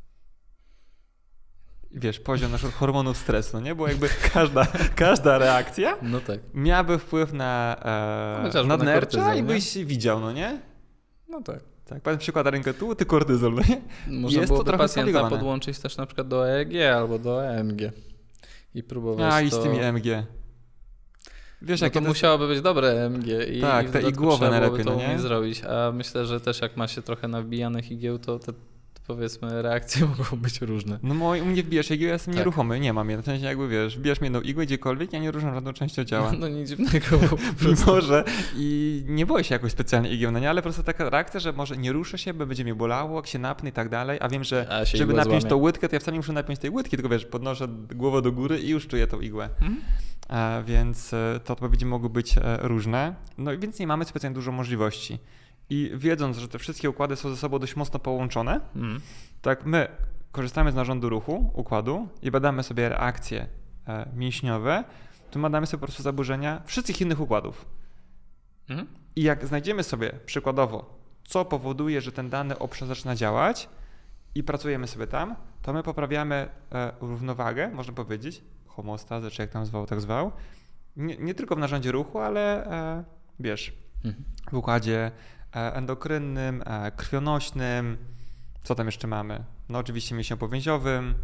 Speaker 1: Wiesz, poziom naszych hormonów stresu, nie? Bo jakby każda, każda reakcja
Speaker 2: no tak.
Speaker 1: miałaby wpływ na e, nadnercza i byś nie? widział, no nie?
Speaker 2: No tak.
Speaker 1: Tak, pan przykłada rękę tu, ty kortyzol, no nie?
Speaker 2: Można
Speaker 1: jest
Speaker 2: byłoby to pacjenta podłączyć też na przykład do E E G albo do E M G i próbować
Speaker 1: A,
Speaker 2: to...
Speaker 1: i z tymi E M G. Wiesz,
Speaker 2: no to, to musiałoby być dobre E M G i,
Speaker 1: tak,
Speaker 2: i
Speaker 1: te igłowe najlepiej,
Speaker 2: to
Speaker 1: no nie?
Speaker 2: zrobić, a myślę, że też jak ma się trochę nawbijanych igieł, to te powiedzmy reakcje mogą być różne.
Speaker 1: No moi, u mnie wbijasz igłę, ja jestem
Speaker 2: tak.
Speaker 1: nieruchomy, nie mam je. W sensie jakby wiesz, wbijasz mnie jedną igłę gdziekolwiek, ja nie ruszam żadną częścią ciała.
Speaker 2: No, no nic dziwnego. Po
Speaker 1: Mimo, że i nie boję się jakoś specjalnie igieł, no nie, ale po prostu taka reakcja, że może nie ruszę się, bo będzie mnie bolało, jak się napnę i tak dalej, a wiem, że a żeby napiąć złamie. tą łydkę, to ja wcale nie muszę napiąć tej łydki, tylko wiesz, podnoszę głowę do góry i już czuję tą igłę. Mhm. A, więc te odpowiedzi mogą być różne, no więc nie mamy specjalnie dużo możliwości. I wiedząc, że te wszystkie układy są ze sobą dość mocno połączone, mm. tak my korzystamy z narządu ruchu, układu i badamy sobie reakcje e, mięśniowe, to badamy sobie po prostu zaburzenia wszystkich innych układów. Mm. I jak znajdziemy sobie przykładowo, co powoduje, że ten dany obszar zaczyna działać i pracujemy sobie tam, to my poprawiamy e, równowagę, można powiedzieć, homeostazę, czy jak tam zwał, tak zwał, nie, nie tylko w narządzie ruchu, ale e, wiesz, mm. w układzie endokrynnym, krwionośnym, co tam jeszcze mamy? No oczywiście mięśniowo-powięziowym.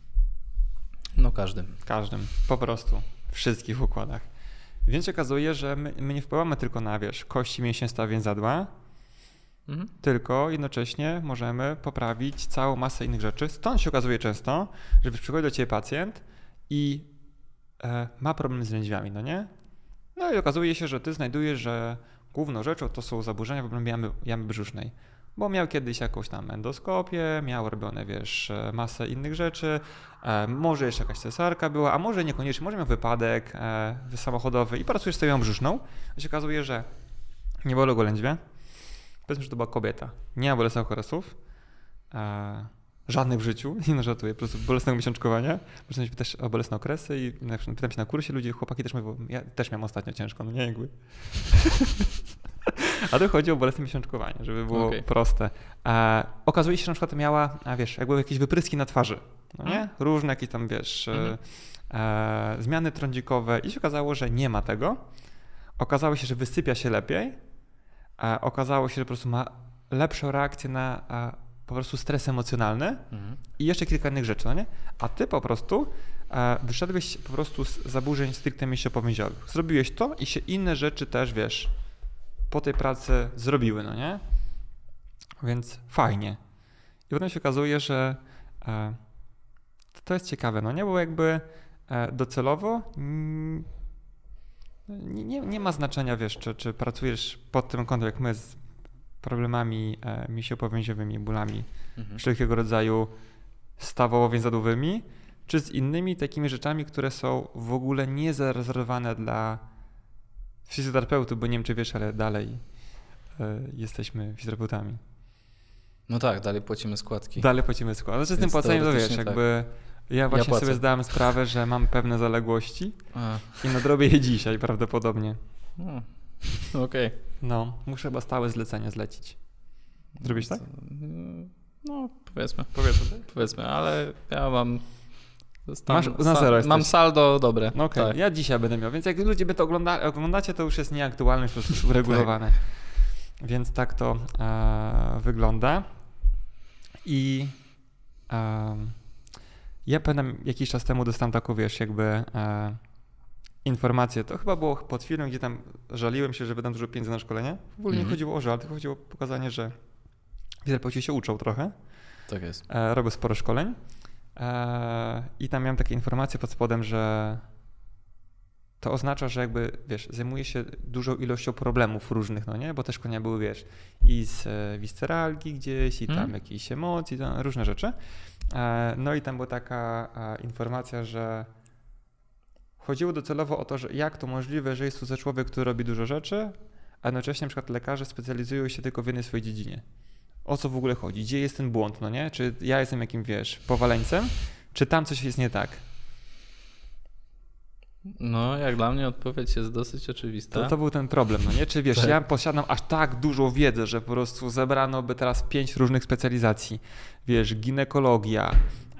Speaker 2: No każdym.
Speaker 1: Każdym, po prostu, w wszystkich układach. Więc się okazuje, że my, my nie wpływamy tylko na, wiesz, kości mięsięsta więzadła, mhm. tylko jednocześnie możemy poprawić całą masę innych rzeczy. Stąd się okazuje często, że przychodzi do ciebie pacjent i e, ma problem z lędźwiami, no nie? No i okazuje się, że ty znajdujesz, że główną rzeczą to są zaburzenia w obrębie jamy, jamy brzusznej, bo miał kiedyś jakąś tam endoskopię, miał robione, wiesz, masę innych rzeczy, e, może jeszcze jakaś cesarka była, a może niekoniecznie, może miał wypadek e, samochodowy i pracujesz z tą jamą brzuszną, a się okazuje, że nie bolą go lędźwie, powiedzmy, że to była kobieta, nie ma bolesnych okresów, e, żadnych w życiu, nie no żartuję, po prostu bolesnego miesiączkowania. Można się pytać o bolesne okresy i pytam się na kursie, ludzie, chłopaki też mówią, ja też miałem ostatnio ciężko, no nie jakby. A tu chodzi o bolesne miesiączkowanie, żeby było okay. proste. E, okazuje się, że na przykład miała, a wiesz, jakby jakieś wypryski na twarzy, no nie? Różne jakieś tam, wiesz, mm. e, zmiany trądzikowe i się okazało, że nie ma tego. Okazało się, że wysypia się lepiej. E, okazało się, że po prostu ma lepszą reakcję na a, po prostu stres emocjonalny mhm. i jeszcze kilka innych rzeczy, no nie? A ty po prostu e, wyszedłeś po prostu z zaburzeń stricte mięśniowo-powięziowych. Zrobiłeś to i się inne rzeczy też, wiesz, po tej pracy zrobiły, no nie? Więc fajnie. I potem się okazuje, że e, to jest ciekawe, no nie? Bo jakby e, docelowo mm, nie, nie ma znaczenia, wiesz, czy, czy pracujesz pod tym kątem, jak my z problemami e, mięśniowo-powięziowymi, bólami mhm. wszelkiego rodzaju stawowo-więzadłowymi, czy z innymi takimi rzeczami, które są w ogóle nie zarezerwowane dla fizjoterapeutów, bo nie wiem, czy wiesz, ale dalej e, jesteśmy fizjoterapeutami.
Speaker 2: No tak, dalej płacimy składki.
Speaker 1: Dalej płacimy składki. Znaczy z tym płaceniem to wiesz, jakby Ja właśnie
Speaker 2: płacę.
Speaker 1: sobie zdałem sprawę, że mam pewne zaległości
Speaker 2: A,
Speaker 1: i nadrobię je dzisiaj prawdopodobnie.
Speaker 2: no, okej.
Speaker 1: No, muszę chyba stałe zlecenie zlecić. Zrobisz tak?
Speaker 2: No, powiedzmy,
Speaker 1: Powiedzmy.
Speaker 2: powiedzmy, ale ja mam... Stan,
Speaker 1: Masz- na zero
Speaker 2: mam
Speaker 1: jesteś.
Speaker 2: saldo dobre.
Speaker 1: No okej,
Speaker 2: Tak.
Speaker 1: ja dzisiaj będę miał, więc jak ludzie by to oglądali, oglądacie, to już jest nieaktualne, już po prostu uregulowane. Więc tak to e, wygląda. I e, ja pamiętam jakiś czas temu dostałem taką, wiesz, jakby e, informację, to chyba było pod filmem, gdzie tam żaliłem się, że wydam dużo pieniędzy na szkolenie. W ogóle
Speaker 2: Mhm.
Speaker 1: nie chodziło o żal, tylko chodziło o pokazanie, że fizjoterapeuci się uczą trochę.
Speaker 2: Tak jest.
Speaker 1: E, robię sporo szkoleń e, i tam miałem takie informacje pod spodem, że to oznacza, że jakby, wiesz, zajmuje się dużą ilością problemów różnych, no nie? Bo te szkolenia były, wiesz, i z e, visceralgii gdzieś, i tam
Speaker 2: Hmm.
Speaker 1: jakieś emocje, tam różne rzeczy. E, no i tam była taka e, informacja, że chodziło docelowo o to, że jak to możliwe, że jest tu za człowiek, który robi dużo rzeczy, a jednocześnie na przykład lekarze specjalizują się tylko w jednej swojej dziedzinie. O co w ogóle chodzi? Gdzie jest ten błąd, no nie? Czy ja jestem jakim, wiesz, powaleńcem, czy tam coś jest nie tak?
Speaker 2: No, jak dla mnie odpowiedź jest dosyć oczywista.
Speaker 1: To, to był ten problem, no nie? Czy wiesz,
Speaker 2: Tak.
Speaker 1: ja posiadam aż tak dużą wiedzę, że po prostu zebrano by teraz pięć różnych specjalizacji. Wiesz, ginekologia,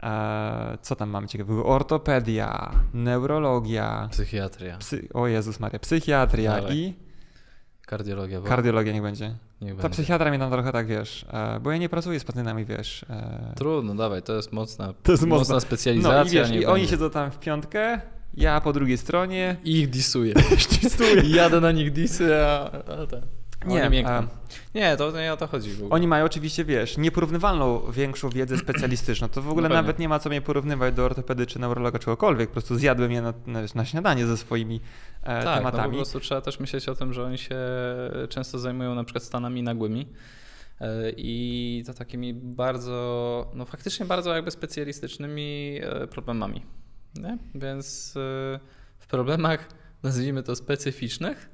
Speaker 1: e, co tam mamy ciekawego? Ortopedia, neurologia,
Speaker 2: Psychiatria,
Speaker 1: psy, o Jezus Maria, psychiatria
Speaker 2: Dawaj.
Speaker 1: i
Speaker 2: kardiologia. Bo
Speaker 1: kardiologia niech będzie.
Speaker 2: niech
Speaker 1: Ta
Speaker 2: będzie.
Speaker 1: psychiatra mnie tam trochę tak, wiesz, e, bo ja nie pracuję z pacjentami, wiesz. E,
Speaker 2: Trudno, dawaj, to jest mocna,
Speaker 1: To jest
Speaker 2: mocna,
Speaker 1: mocna.
Speaker 2: specjalizacja.
Speaker 1: no i wiesz,
Speaker 2: niech
Speaker 1: i oni
Speaker 2: będzie.
Speaker 1: siedzą tam w piątkę, ja po drugiej stronie.
Speaker 2: I ich disuję.
Speaker 1: Szczystuję.
Speaker 2: Jadę na nich disy, a, a ten.
Speaker 1: Nie,
Speaker 2: Oni miękną.
Speaker 1: a-
Speaker 2: Nie, to nie o to chodzi w ogóle.
Speaker 1: Oni mają oczywiście, wiesz, nieporównywalną większą wiedzę specjalistyczną. To w ogóle
Speaker 2: No pewnie.
Speaker 1: nawet nie ma co mnie porównywać do ortopedy czy neurologa czegokolwiek. Po prostu zjadłem je na, na, na śniadanie ze swoimi e,
Speaker 2: tak, no po
Speaker 1: tematami.
Speaker 2: prostu trzeba też myśleć o tym, że oni się często zajmują na przykład stanami nagłymi e, i to takimi bardzo, no faktycznie bardzo jakby specjalistycznymi e, problemami. Nie? Więc e, w problemach, nazwijmy to specyficznych,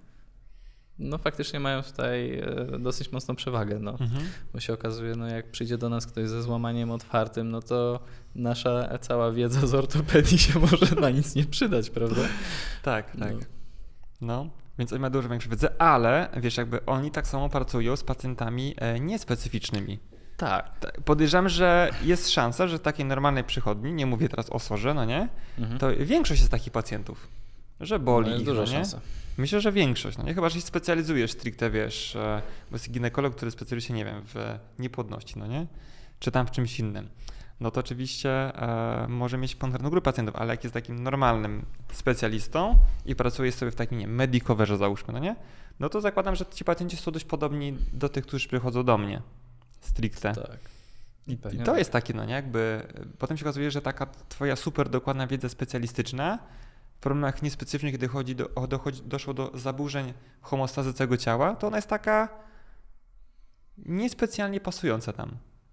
Speaker 2: no faktycznie mają tutaj e, dosyć mocną przewagę, no.
Speaker 1: Mhm.
Speaker 2: Bo się okazuje, no jak przyjdzie do nas ktoś ze złamaniem otwartym, no to nasza cała wiedza z ortopedii się może na nic nie przydać, prawda?
Speaker 1: Tak, tak.
Speaker 2: No.
Speaker 1: No, więc oni mają dużo większą wiedzę, ale wiesz, jakby oni tak samo pracują z pacjentami e, niespecyficznymi.
Speaker 2: Tak.
Speaker 1: Tak, podejrzewam, że jest szansa, że w takiej normalnej przychodni, nie mówię teraz o sorze, no nie,
Speaker 2: Mhm.
Speaker 1: to większość jest takich pacjentów, że boli
Speaker 2: No jest
Speaker 1: ich,
Speaker 2: duża
Speaker 1: no nie?
Speaker 2: szansa.
Speaker 1: Myślę, że większość, no nie? Chyba, że się specjalizujesz stricte, wiesz, e, bo jest ginekolog, który specjalizuje się, nie wiem, w niepłodności, no nie? Czy tam w czymś innym. No to oczywiście e, może mieć ponadną grupę pacjentów, ale jak jest takim normalnym specjalistą i pracuje sobie w takim, nie wiem, medicoverze załóżmy, no nie? No to zakładam, że ci pacjenci są dość podobni do tych, którzy przychodzą do mnie stricte.
Speaker 2: Tak.
Speaker 1: I,
Speaker 2: Pewnie
Speaker 1: I to
Speaker 2: tak.
Speaker 1: jest takie, no nie? Jakby potem się okazuje, że taka twoja super dokładna wiedza specjalistyczna w problemach niespecyficznych, kiedy chodzi do, o, dochodzi, doszło do zaburzeń homeostazy całego ciała, to ona jest taka niespecjalnie pasująca tam.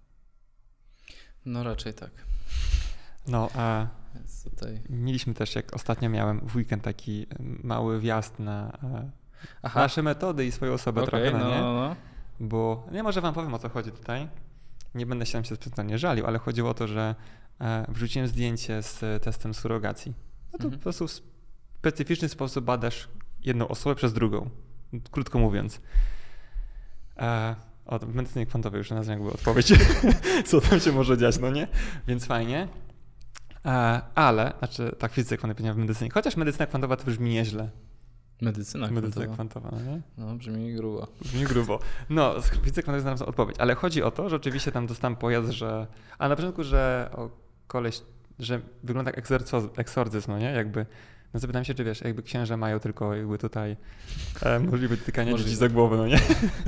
Speaker 2: No raczej tak.
Speaker 1: No, a
Speaker 2: Więc tutaj...
Speaker 1: mieliśmy też, jak ostatnio miałem w weekend taki mały wjazd na e,
Speaker 2: Aha,
Speaker 1: nasze metody i swoją osobę
Speaker 2: okej,
Speaker 1: trochę, no,
Speaker 2: no,
Speaker 1: nie?
Speaker 2: no, no.
Speaker 1: Bo nie może wam powiem, o co chodzi tutaj. Nie będę się tam się specjalnie żalił, ale chodziło o to, że e, wrzuciłem zdjęcie z e, testem surogacji. No to
Speaker 2: Mhm.
Speaker 1: po prostu w specyficzny sposób badasz jedną osobę przez drugą. Krótko mówiąc. E, o, w medycynie kwantowej już nazwę jakby odpowiedź, co tam się może dziać, no nie? Więc fajnie. E, ale, znaczy tak fizykę kwantowej powiedziałem w medycynie, chociaż medycyna kwantowa to brzmi nieźle.
Speaker 2: Medycyna
Speaker 1: Medycyna
Speaker 2: kwantowa.
Speaker 1: kwantowa, no nie?
Speaker 2: No brzmi grubo.
Speaker 1: Brzmi grubo. No, z fizyką to jest znalazłem odpowiedź, ale chodzi o to, że oczywiście tam dostałem pojazd, że... A na początku, że o koleś, że wygląda jak egzorcyzm, egzorcyzm, no nie? Jakby, no zapytałem się, czy wiesz, jakby księża mają tylko jakby tutaj e, możliwość dotykania
Speaker 2: Możliwe.
Speaker 1: dzieci za głowę, no nie?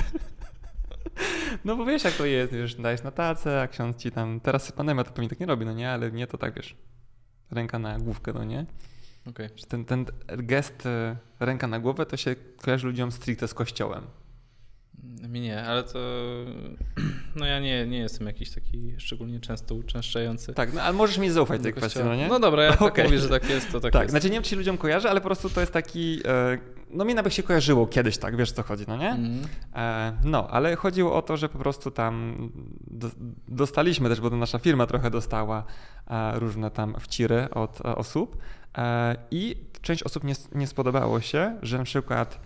Speaker 1: No bo wiesz, jak to jest, wiesz, dajesz na tacę, a ksiądz ci tam... Teraz pandemia to pewnie tak nie robi, no nie? Ale mnie to tak, wiesz, ręka na główkę, no nie?
Speaker 2: Okej.
Speaker 1: Że Ten, ten gest e, ręka na głowę to się kojarzy ludziom stricte z kościołem.
Speaker 2: Mi nie, ale to no ja nie, nie jestem jakiś taki szczególnie często uczęszczający.
Speaker 1: Tak, no, ale możesz mi zaufać tej kwestii, no nie?
Speaker 2: No dobra, ja
Speaker 1: okay.
Speaker 2: tak mówię, że tak jest, to tak,
Speaker 1: tak
Speaker 2: jest.
Speaker 1: Znaczy nie wiem, czy się ludziom kojarzy, ale po prostu to jest taki, e, no mi nawet się kojarzyło kiedyś, tak, wiesz co chodzi, no nie? Mm. E, no, ale chodziło o to, że po prostu tam do, dostaliśmy też, bo to nasza firma trochę dostała e, różne tam wciry od e, osób e, i część osób nie, nie spodobało się, że na przykład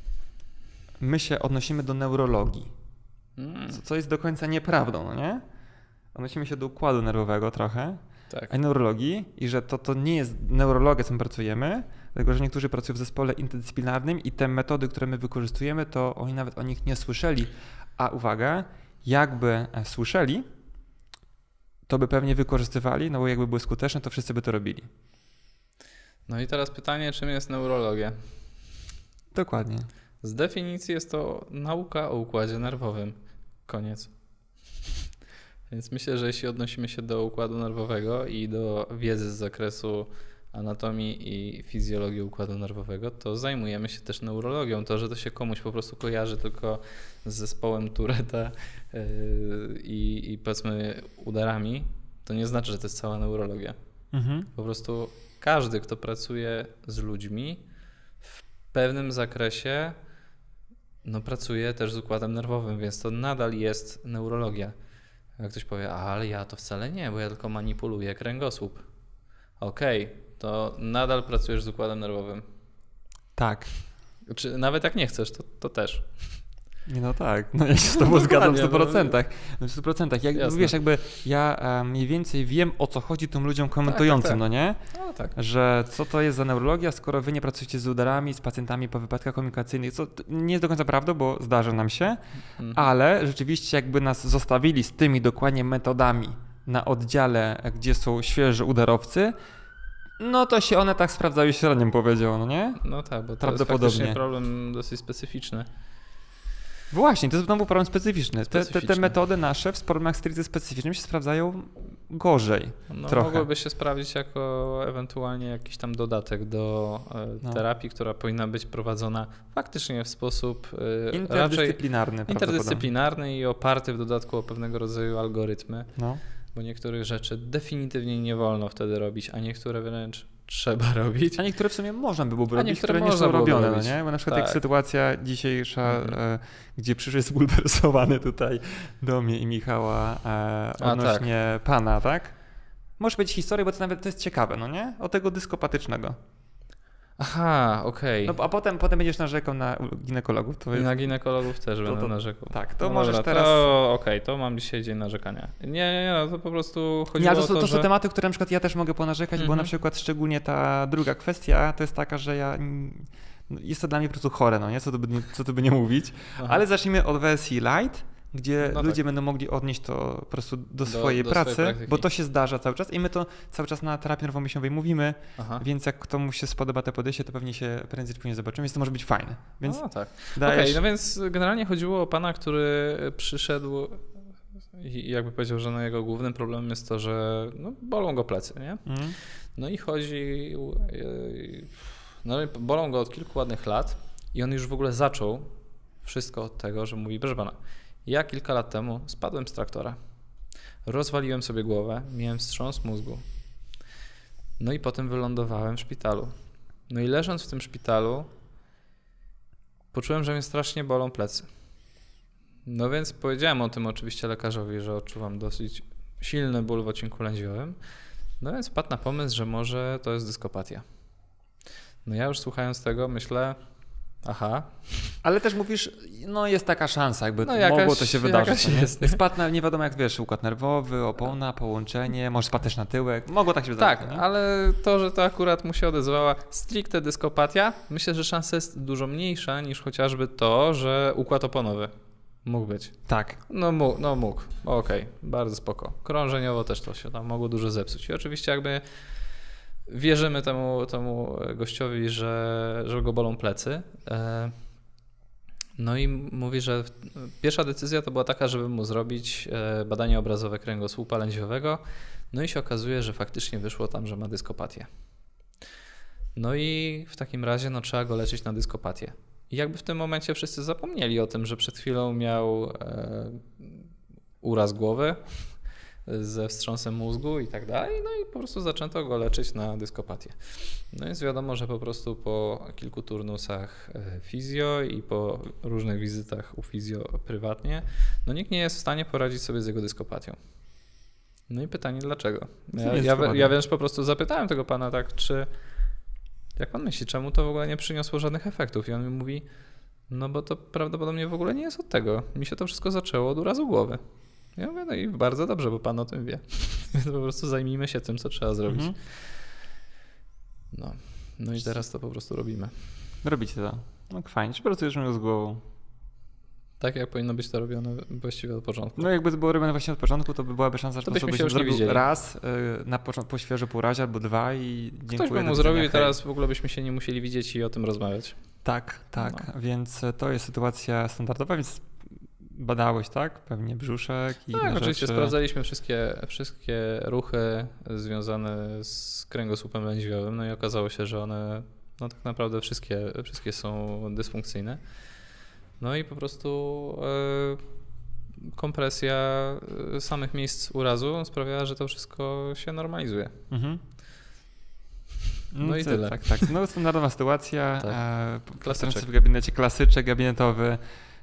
Speaker 1: my się odnosimy do neurologii, mm. co, co jest do końca nieprawdą, no nie? Odnosimy się do układu nerwowego trochę, tak. a neurologii i że to, to nie jest neurologia, z my pracujemy, dlatego że niektórzy pracują w zespole interdyscyplinarnym i te metody, które my wykorzystujemy, to oni nawet o nich nie słyszeli, a uwaga, jakby słyszeli, to by pewnie wykorzystywali, no bo jakby były skuteczne, to wszyscy by to robili.
Speaker 2: No i teraz pytanie, czym jest neurologia?
Speaker 1: Dokładnie.
Speaker 2: Z definicji jest to nauka o układzie nerwowym. Koniec. Więc myślę, że jeśli odnosimy się do układu nerwowego i do wiedzy z zakresu anatomii i fizjologii układu nerwowego, to zajmujemy się też neurologią. To, że to się komuś po prostu kojarzy tylko z zespołem Touretta yy, i, i powiedzmy udarami, to nie znaczy, że to jest cała neurologia. Mhm. Po prostu każdy, kto pracuje z ludźmi w pewnym zakresie, no pracuje też z układem nerwowym, więc to nadal jest neurologia. Jak ktoś powie, ale ja to wcale nie, bo ja tylko manipuluję kręgosłup. Okej, okay, to nadal pracujesz z układem nerwowym.
Speaker 1: Tak.
Speaker 2: Czy nawet jak nie chcesz, to, to też.
Speaker 1: Nie, no tak, no ja się z tobą zgadzam w stu procentach. W stu procentach. Jak, wiesz, jakby ja um, mniej więcej wiem, o co chodzi tym ludziom komentującym, tak, tak, tak. no nie? No, tak. Że co to jest za neurologia, skoro wy nie pracujecie z udarami, z pacjentami po wypadkach komunikacyjnych, co nie jest do końca prawdą, bo zdarza nam się, mhm. ale rzeczywiście jakby nas zostawili z tymi dokładnie metodami na oddziale, gdzie są świeży udarowcy, no to się one tak sprawdzają średnio, powiedział, no nie?
Speaker 2: No tak, bo to jest faktycznie problem dosyć specyficzny.
Speaker 1: Właśnie, to jest znowu problem specyficzny. Te, te, te metody nasze w problemach stricte specyficznym się sprawdzają gorzej.
Speaker 2: No,
Speaker 1: trochę.
Speaker 2: Mogłyby się sprawdzić jako ewentualnie jakiś tam dodatek do no. terapii, która powinna być prowadzona faktycznie w sposób
Speaker 1: interdyscyplinarny.
Speaker 2: Raczej interdyscyplinarny i oparty w dodatku o pewnego rodzaju algorytmy. No. Bo niektórych rzeczy definitywnie nie wolno wtedy robić, a niektóre wręcz trzeba robić.
Speaker 1: A niektóre w sumie można by było robić, które nie są robione, no nie? Bo na przykład tak. jak sytuacja dzisiejsza, mm-hmm. e, gdzie przyszedł zbulwersowany tutaj do mnie i Michała e, odnośnie A, tak. pana, tak? Może być historia, bo to nawet to jest ciekawe, no nie? O tego dyskopatycznego.
Speaker 2: Aha, okej.
Speaker 1: Okay. No a potem, potem będziesz narzekał na ginekologów. To jest...
Speaker 2: I na ginekologów też to, będę
Speaker 1: to,
Speaker 2: narzekał.
Speaker 1: Tak, to
Speaker 2: no
Speaker 1: możesz
Speaker 2: dobra,
Speaker 1: teraz...
Speaker 2: To okej, okay, to mam dzisiaj dzień narzekania. Nie, nie, nie, no to po prostu chodziło
Speaker 1: nie, ale to,
Speaker 2: o to,
Speaker 1: to
Speaker 2: że...
Speaker 1: są tematy, które na przykład ja też mogę ponarzekać, mm-hmm. bo na przykład szczególnie ta druga kwestia to jest taka, że ja... Jest to dla mnie po prostu chore, no nie? Co tu by, co tu by nie mówić. Aha. Ale zacznijmy od wersji light, gdzie no ludzie tak. będą mogli odnieść to po prostu do, do swojej do pracy, swojej bo to się zdarza cały czas i my to cały czas na terapii nerwowo-mięśniowej mówimy, Aha. więc jak komuś się spodoba to podejście, to pewnie się prędzej czy później zobaczymy, więc to może być fajne. Więc
Speaker 2: no tak.
Speaker 1: dajesz...
Speaker 2: Okej, okay, no więc generalnie chodziło o pana, który przyszedł i jakby powiedział, że no jego głównym problemem jest to, że no, bolą go plecy, nie? Mm. No i chodzi, no bolą go od kilku ładnych lat i on już w ogóle zaczął wszystko od tego, że mówi, proszę pana, ja kilka lat temu spadłem z traktora, rozwaliłem sobie głowę, miałem wstrząs mózgu, no i potem wylądowałem w szpitalu. No i leżąc w tym szpitalu poczułem, że mnie strasznie bolą plecy. No więc powiedziałem o tym oczywiście lekarzowi, że odczuwam dosyć silny ból w odcinku lędźwiowym, no więc wpadł na pomysł, że może to jest dyskopatia. No ja już słuchając tego myślę, aha.
Speaker 1: Ale też mówisz, no jest taka szansa, jakby
Speaker 2: no jakaś,
Speaker 1: mogło to się wydarzyć.
Speaker 2: Nie? Jest, nie?
Speaker 1: Spadł na, nie wiadomo jak wiesz, układ nerwowy, opona, połączenie, może spadł też na tyłek, mogło tak się wydarzyć.
Speaker 2: Tak,
Speaker 1: nie?
Speaker 2: ale to, że to akurat mu się odezwała stricte dyskopatia, myślę, że szansa jest dużo mniejsza niż chociażby to, że układ oponowy mógł być.
Speaker 1: Tak.
Speaker 2: No mógł, no mógł. Okej, okay, bardzo spoko. Krążeniowo też to się tam mogło dużo zepsuć. I oczywiście jakby wierzymy temu, temu gościowi, że, że go bolą plecy. No i mówi, że pierwsza decyzja to była taka, żeby mu zrobić badanie obrazowe kręgosłupa lędźwiowego. No i się okazuje, że faktycznie wyszło tam, że ma dyskopatię. No i w takim razie no, trzeba go leczyć na dyskopatię. I jakby w tym momencie wszyscy zapomnieli o tym, że przed chwilą miał e, uraz głowy ze wstrząsem mózgu i tak dalej, no i po prostu zaczęto go leczyć na dyskopatię. No więc wiadomo, że po prostu po kilku turnusach fizjo i po różnych wizytach u fizjo prywatnie, no nikt nie jest w stanie poradzić sobie z jego dyskopatią. No i pytanie dlaczego? Ja, ja, ja wręcz po prostu zapytałem tego pana tak, czy jak pan myśli, czemu to w ogóle nie przyniosło żadnych efektów? I on mi mówi, no bo to prawdopodobnie w ogóle nie jest od tego. Mi się to wszystko zaczęło od urazu głowy. Ja mówię, no i bardzo dobrze, bo pan o tym wie. Więc po prostu zajmijmy się tym, co trzeba zrobić. Mhm. No. no i teraz to po prostu robimy.
Speaker 1: Robicie to. No fajnie, czy pracujesz z głową?
Speaker 2: Tak jak powinno być to robione właściwie od początku.
Speaker 1: No jakby to było robione właśnie od początku, to by byłaby szansa, że
Speaker 2: to
Speaker 1: to
Speaker 2: byśmy się już
Speaker 1: zrobił
Speaker 2: nie widzieli.
Speaker 1: raz na początku, po świeżo pół razie albo dwa i dziękuję.
Speaker 2: Ktoś by mu zrobił i teraz w ogóle byśmy się nie musieli widzieć i o tym rozmawiać.
Speaker 1: Tak, tak, no. Więc to jest sytuacja standardowa, więc badałeś, tak? Pewnie brzuszek i
Speaker 2: tak,
Speaker 1: inne
Speaker 2: oczywiście
Speaker 1: rzeczy.
Speaker 2: Sprawdzaliśmy wszystkie, wszystkie ruchy związane z kręgosłupem lędźwiowym, no i okazało się, że one no tak naprawdę wszystkie, wszystkie są dysfunkcyjne. No i po prostu e, kompresja samych miejsc urazu sprawiała, że to wszystko się normalizuje. Mhm. No, no i tyle.
Speaker 1: Tak, tak. No standardowa sytuacja.
Speaker 2: Tak.
Speaker 1: E, Klasyczek w gabinecie, klasyczek gabinetowy.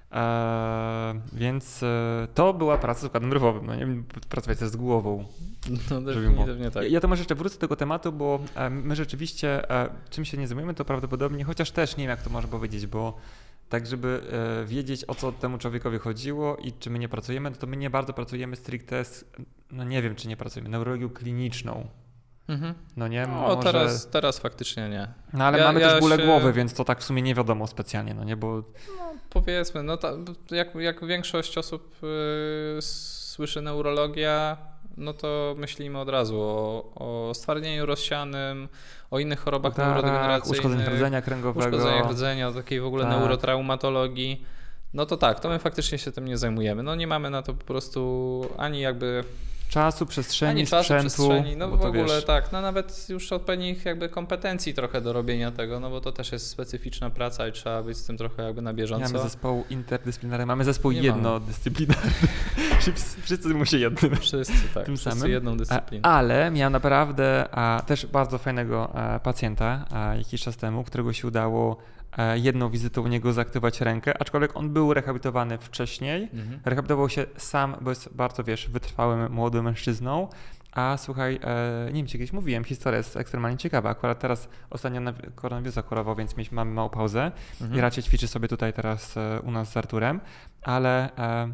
Speaker 1: E, więc e, to była praca z układem nerwowym. No, nie wiem, pracować też z głową.
Speaker 2: No definitywnie tak.
Speaker 1: Ja, ja to może jeszcze wrócę do tego tematu, bo e, my rzeczywiście e, czym się nie zajmujemy, to prawdopodobnie, chociaż też nie wiem, jak to można powiedzieć, bo tak, żeby e, wiedzieć, o co temu człowiekowi chodziło i czy my nie pracujemy, no to my nie bardzo pracujemy stricte z, no nie wiem, czy nie pracujemy, neurologią kliniczną. Mhm. No nie,
Speaker 2: no
Speaker 1: może...
Speaker 2: teraz, teraz faktycznie nie.
Speaker 1: No ale
Speaker 2: ja,
Speaker 1: mamy
Speaker 2: ja
Speaker 1: też bóle
Speaker 2: się...
Speaker 1: głowy, więc to tak w sumie nie wiadomo specjalnie, no nie, bo...
Speaker 2: No powiedzmy, no ta, jak, jak większość osób yy, słyszy neurologia, no to myślimy od razu o, o stwardnieniu rozsianym, o innych chorobach
Speaker 1: Udarach,
Speaker 2: neurodegeneracyjnych,
Speaker 1: uszkodzeniach rdzenia kręgowego,
Speaker 2: uszkodzeniach rdzenia, o takiej w ogóle tak. neurotraumatologii. No to tak, to my faktycznie się tym nie zajmujemy. No nie mamy na to po prostu ani jakby...
Speaker 1: Czasu, przestrzeni,
Speaker 2: ani czasu,
Speaker 1: sprzętu.
Speaker 2: Przestrzeni. No w ogóle
Speaker 1: wiesz.
Speaker 2: tak, no nawet już odpowiednich jakby kompetencji trochę do robienia tego, no bo to też jest specyficzna praca i trzeba być z tym trochę jakby na bieżąco.
Speaker 1: Nie mamy zespołu interdyscyplinarny, mamy zespół
Speaker 2: nie
Speaker 1: jednodyscyplinarny. Wszyscy zajmują się jednym.
Speaker 2: Wszyscy, tak,
Speaker 1: tym
Speaker 2: wszyscy
Speaker 1: samym.
Speaker 2: jedną dyscypliną.
Speaker 1: Ale miałem naprawdę a, też bardzo fajnego a, pacjenta a, jakiś czas temu, którego się udało a, jedną wizytą u niego zaaktywować rękę, aczkolwiek on był rehabilitowany wcześniej, mhm. rehabilitował się sam, bo jest bardzo, wiesz, wytrwałym młodym mężczyzną. A słuchaj, e, nie wiem, ci kiedyś mówiłem, historia jest ekstremalnie ciekawa. Akurat teraz ostatnio na koronawirusa chorował, więc mieliśmy, mamy małą pauzę mhm. i raczej ćwiczy sobie tutaj teraz e, u nas z Arturem, ale e,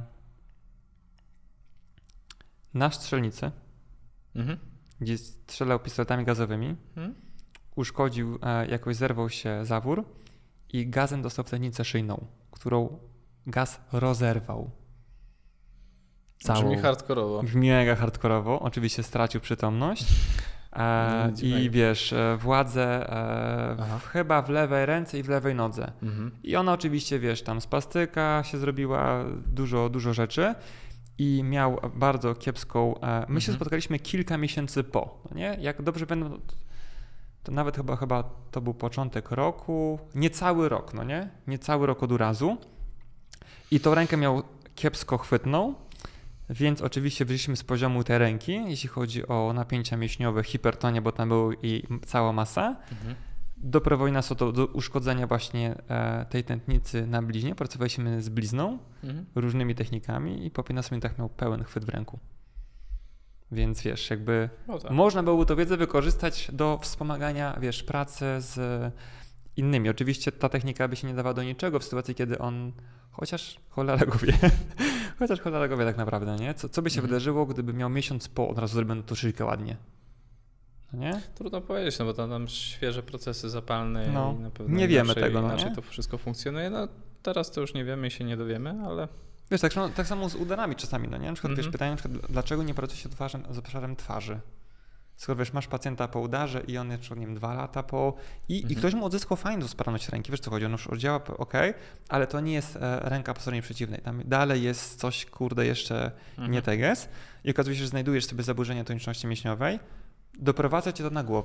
Speaker 1: na strzelnicy, mhm. gdzie strzelał pistoletami gazowymi, mhm. uszkodził, e, jakoś zerwał się zawór i gazem dostał w tętnicę szyjną, którą gaz rozerwał.
Speaker 2: Całą. Brzmi hardkorowo.
Speaker 1: Brzmi mega hardkorowo. Oczywiście stracił przytomność. E, I wiesz, władzę e, w, chyba w lewej ręce i w lewej nodze. Mhm. I ona oczywiście, wiesz, tam spastyka się zrobiła, dużo, dużo rzeczy. I miał bardzo kiepską... E, my mhm. się spotkaliśmy kilka miesięcy po. No nie? Jak dobrze będą... To nawet chyba, chyba to był początek roku. Niecały rok, no nie? Niecały rok od urazu. I tą rękę miał kiepsko chwytną. Więc oczywiście wyszliśmy z poziomu tej ręki, jeśli chodzi o napięcia mięśniowe, hipertonię, bo tam była jej cała masa. Mhm. Doprowadziło nas to do uszkodzenia właśnie e, tej tętnicy na bliźnie. Pracowaliśmy z blizną, mhm. różnymi technikami i po piętnastu minutach miał pełen chwyt w ręku. Więc wiesz, jakby no tak. można byłoby tę wiedzę wykorzystać do wspomagania, wiesz, pracy z innymi. Oczywiście ta technika by się nie dawała do niczego w sytuacji, kiedy on, chociaż cholera go wie, chociaż cholera go wie tak naprawdę, nie? Co, co by się mhm. wydarzyło, gdyby miał miesiąc po od razu zrobiono to szyjkę ładnie? No nie?
Speaker 2: Trudno powiedzieć, no bo tam, tam świeże procesy zapalne
Speaker 1: no,
Speaker 2: i na pewno
Speaker 1: nie
Speaker 2: inaczej,
Speaker 1: wiemy tego, no
Speaker 2: inaczej
Speaker 1: nie?
Speaker 2: to wszystko funkcjonuje. No teraz to już nie wiemy i się nie dowiemy, ale...
Speaker 1: Wiesz, tak, tak samo z udarami czasami, no nie? Na przykład mm-hmm. wiesz, pytanie na przykład, dlaczego nie pracuje się twarzem, z obszarem twarzy? Skoro wiesz, masz pacjenta po udarze i on jest, nie wiem, dwa lata po... I, mhm. i ktoś mu odzyskał fajną sprawność ręki, wiesz co chodzi, on już oddziała, ok, ale to nie jest e, ręka po stronie przeciwnej, tam dalej jest coś, kurde, jeszcze mhm. nie teges i okazuje się, że znajdujesz sobie zaburzenie toniczności mięśniowej, doprowadza cię to na głowę.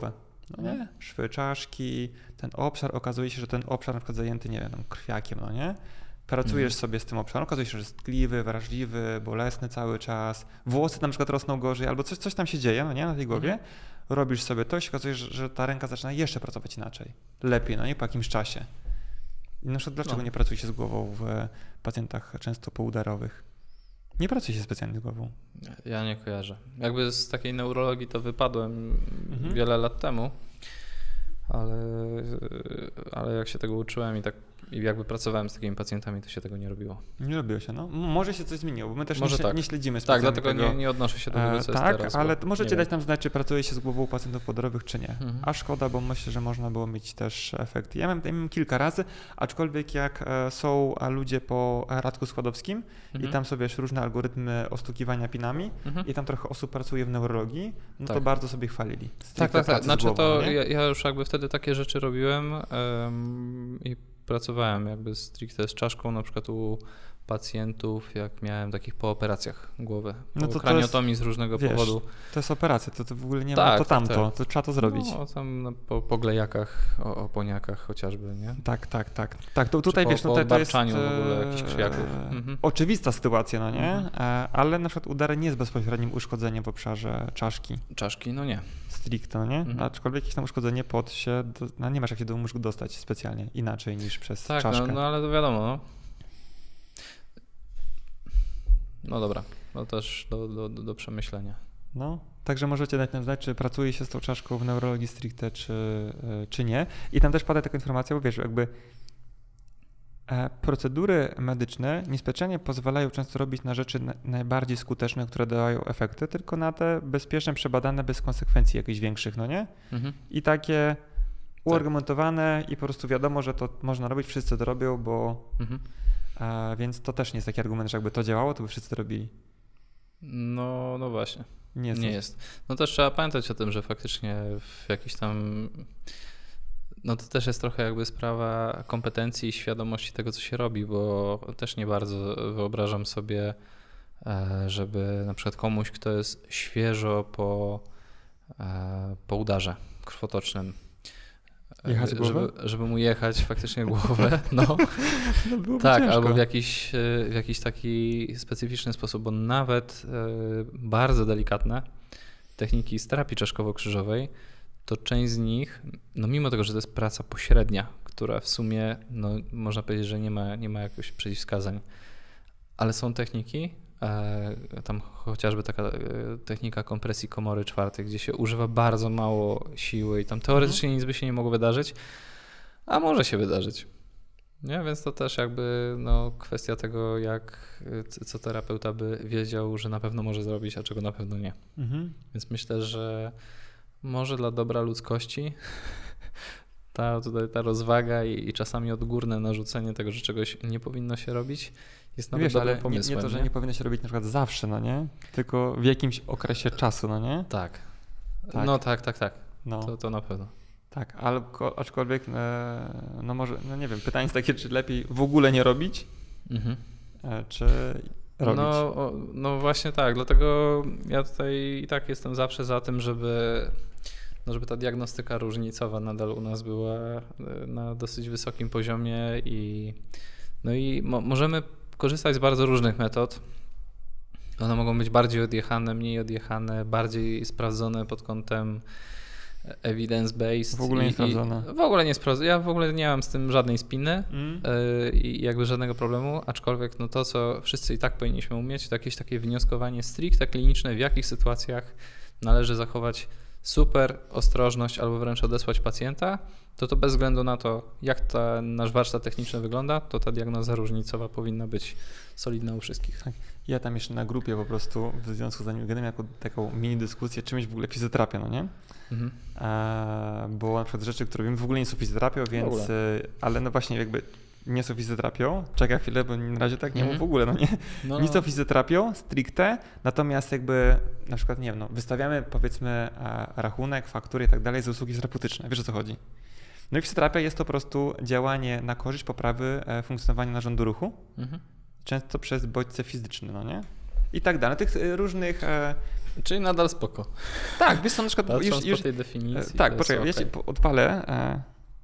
Speaker 1: no nie? Szwy czaszki, ten obszar, okazuje się, że ten obszar na przykład zajęty, nie wiem, tam krwiakiem, no nie? Pracujesz
Speaker 2: Mhm.
Speaker 1: sobie z tym obszarem, okazuje się, że jest tkliwy, wrażliwy, bolesny cały czas, włosy na przykład rosną gorzej, albo coś, coś tam się dzieje, no nie, na tej głowie.
Speaker 2: Mhm.
Speaker 1: Robisz sobie to i się okazuje, że, że ta ręka zaczyna jeszcze pracować inaczej, lepiej, no nie, po jakimś czasie. I na przykład dlaczego
Speaker 2: No.
Speaker 1: nie pracuje się z głową w pacjentach często poudarowych? Nie pracuje się specjalnie z głową.
Speaker 2: Ja nie kojarzę. Jakby z takiej neurologii to wypadłem
Speaker 1: Mhm.
Speaker 2: wiele lat temu, ale, ale jak się tego uczyłem i tak i jakby pracowałem z takimi pacjentami, to się tego nie robiło.
Speaker 1: Nie robiło się, no. M- Może się coś zmieniło, bo my też
Speaker 2: Może
Speaker 1: nie,
Speaker 2: tak.
Speaker 1: nie śledzimy
Speaker 2: Tak,
Speaker 1: specjalnie
Speaker 2: dlatego
Speaker 1: tego.
Speaker 2: nie, nie odnoszę się do tego, co
Speaker 1: E,
Speaker 2: jest
Speaker 1: tak,
Speaker 2: teraz.
Speaker 1: ale
Speaker 2: bo
Speaker 1: to możecie
Speaker 2: nie
Speaker 1: dać
Speaker 2: wiem.
Speaker 1: nam znać, czy pracuje się z głową pacjentów podorowych, czy nie.
Speaker 2: Mhm.
Speaker 1: A szkoda, bo myślę, że można było mieć też efekt. Ja miałem, ja miałem kilka razy, aczkolwiek jak e, są e, ludzie po e, Radku Składowskim
Speaker 2: Mhm.
Speaker 1: i tam są wiesz, różne algorytmy ostukiwania pinami
Speaker 2: Mhm.
Speaker 1: i tam trochę osób pracuje w neurologii, no to
Speaker 2: Tak.
Speaker 1: bardzo sobie chwalili.
Speaker 2: Tak,
Speaker 1: Stricte
Speaker 2: tak, tak.
Speaker 1: pracę z
Speaker 2: Znaczy
Speaker 1: głową,
Speaker 2: to
Speaker 1: nie?
Speaker 2: ja, ja już jakby wtedy takie rzeczy robiłem em, i pracowałem jakby stricte z czaszką, na przykład u pacjentów, jak miałem takich po operacjach głowy, po
Speaker 1: No to to
Speaker 2: kraniotomii z różnego
Speaker 1: wiesz,
Speaker 2: powodu.
Speaker 1: To jest operacja, to, to w ogóle nie ma,
Speaker 2: Tak,
Speaker 1: to
Speaker 2: tak,
Speaker 1: tamto,
Speaker 2: tak.
Speaker 1: to trzeba to zrobić.
Speaker 2: No, tam no, po, po glejakach, o, oponiakach chociażby, nie?
Speaker 1: Tak, tak, tak. Tak, to tutaj
Speaker 2: po-
Speaker 1: wiesz, no
Speaker 2: po
Speaker 1: to, to jest
Speaker 2: obarczaniu w ogóle jakichś
Speaker 1: e,
Speaker 2: krwiaków. Mhm.
Speaker 1: oczywista sytuacja, no nie?
Speaker 2: Mhm.
Speaker 1: E, ale na przykład udar nie jest bezpośrednim uszkodzeniem w obszarze czaszki
Speaker 2: Czaszki, no nie.
Speaker 1: stricte, no nie?
Speaker 2: Mhm.
Speaker 1: Aczkolwiek jakieś tam uszkodzenie pod się, do, no nie masz jak się do mózgu dostać specjalnie inaczej niż przez
Speaker 2: Tak,
Speaker 1: czaszkę.
Speaker 2: no, no ale to wiadomo, no. No dobra, to też do, do, do, do przemyślenia.
Speaker 1: No, także możecie dać nam znać, czy pracuje się z tą czaszką w neurologii stricte, czy, e, czy nie. I tam też pada taka informacja, bo wiesz, jakby e, procedury medyczne niespecjalnie pozwalają często robić na rzeczy na, najbardziej skuteczne, które dają efekty, tylko na te bezpieczne, przebadane, bez konsekwencji jakichś większych, no nie?
Speaker 2: Mhm.
Speaker 1: I takie uargumentowane i po prostu wiadomo, że to można robić, wszyscy to robią, bo
Speaker 2: Mhm.
Speaker 1: e, więc to też nie jest taki argument, że jakby to działało, to by wszyscy to robili.
Speaker 2: No, no właśnie.
Speaker 1: Nie jest.
Speaker 2: Nie
Speaker 1: to-
Speaker 2: jest. No też trzeba pamiętać o tym, że faktycznie w jakiś tam. No to też jest trochę jakby sprawa kompetencji i świadomości tego, co się robi, bo też nie bardzo wyobrażam sobie, e, żeby na przykład komuś, kto jest świeżo po, e, po udarze krwotocznym, e,
Speaker 1: Jechać głowę?
Speaker 2: żeby, żeby mu jechać faktycznie głowę, no.
Speaker 1: No byłoby
Speaker 2: Tak,
Speaker 1: ciężko.
Speaker 2: albo w jakiś, e, w jakiś taki specyficzny sposób, bo nawet e, bardzo delikatne techniki z terapii czaszkowo-krzyżowej, to część z nich, no mimo tego, że to jest praca pośrednia, która w sumie, no można powiedzieć, że nie ma, nie ma jakichś przeciwwskazań, ale są techniki, e, tam chociażby taka e, technika kompresji komory czwartej, gdzie się używa bardzo mało siły i tam teoretycznie nic by się nie mogło wydarzyć, a może się wydarzyć. Nie, więc to też jakby no, kwestia tego, jak c- co terapeuta by wiedział, że na pewno może zrobić, a czego na pewno nie.
Speaker 1: Mhm.
Speaker 2: Więc myślę, że może dla dobra ludzkości ta, tutaj ta rozwaga i, i czasami odgórne narzucenie tego, że czegoś nie powinno się robić, jest nawet
Speaker 1: Wiesz,
Speaker 2: dobrym
Speaker 1: ale nie,
Speaker 2: pomysłem.
Speaker 1: nie to, że nie powinno się robić na przykład zawsze, no nie? Tylko w jakimś okresie czasu, no nie?
Speaker 2: Tak.
Speaker 1: Tak.
Speaker 2: No tak, tak, tak.
Speaker 1: No,
Speaker 2: To, to na pewno.
Speaker 1: tak, ale ko- aczkolwiek, e, no może, no nie wiem, pytanie jest takie, czy lepiej w ogóle nie robić,
Speaker 2: Mhm.
Speaker 1: e, czy robić?
Speaker 2: No, o, no właśnie tak, dlatego ja tutaj i tak jestem zawsze za tym, żeby, no żeby ta diagnostyka różnicowa nadal u nas była e, na dosyć wysokim poziomie i no i mo- możemy korzystać z bardzo różnych metod. One mogą być bardziej odjechane, mniej odjechane, bardziej sprawdzone pod kątem evidence-based.
Speaker 1: W ogóle nie
Speaker 2: i- i-
Speaker 1: sprawdzone.
Speaker 2: W ogóle nie sprawdzone. Ja w ogóle nie mam z tym żadnej spiny.
Speaker 1: Mm?
Speaker 2: Yy, i jakby żadnego problemu, aczkolwiek no to, co wszyscy i tak powinniśmy umieć, to jakieś takie wnioskowanie stricte kliniczne, w jakich sytuacjach należy zachować super ostrożność albo wręcz odesłać pacjenta, to to bez względu na to, jak ten nasz warsztat techniczny wygląda, to ta diagnoza różnicowa powinna być solidna u wszystkich.
Speaker 1: Ja tam jeszcze na grupie po prostu w związku z angiogedem jako taką mini dyskusję, czymś w ogóle fizjoterapia, no nie?
Speaker 2: Mhm.
Speaker 1: E, bo na przykład rzeczy, które wiem, w ogóle nie są fizjoterapią, więc,
Speaker 2: ogóle.
Speaker 1: e, ale no właśnie jakby nie są fizjoterapią, czekaj chwilę, bo na razie tak nie
Speaker 2: Mhm.
Speaker 1: mów w ogóle, no nie?
Speaker 2: No,
Speaker 1: Nie są fizjoterapią stricte, natomiast jakby na przykład, nie wiem, no, wystawiamy powiedzmy e, rachunek, faktury i tak dalej za usługi terapeutyczne, wiesz o co chodzi? No i fizjoterapia jest to po prostu działanie na korzyść poprawy e, funkcjonowania narządu ruchu,
Speaker 2: mhm.
Speaker 1: często przez bodźce fizyczne, no nie? I tak dalej. Tych e, różnych e,
Speaker 2: Czyli nadal spoko.
Speaker 1: Tak, wiesz co, na przykład
Speaker 2: Patrząc
Speaker 1: już... już
Speaker 2: po tej definicji.
Speaker 1: tak, poczekaj, ja ci
Speaker 2: okay.
Speaker 1: odpalę e,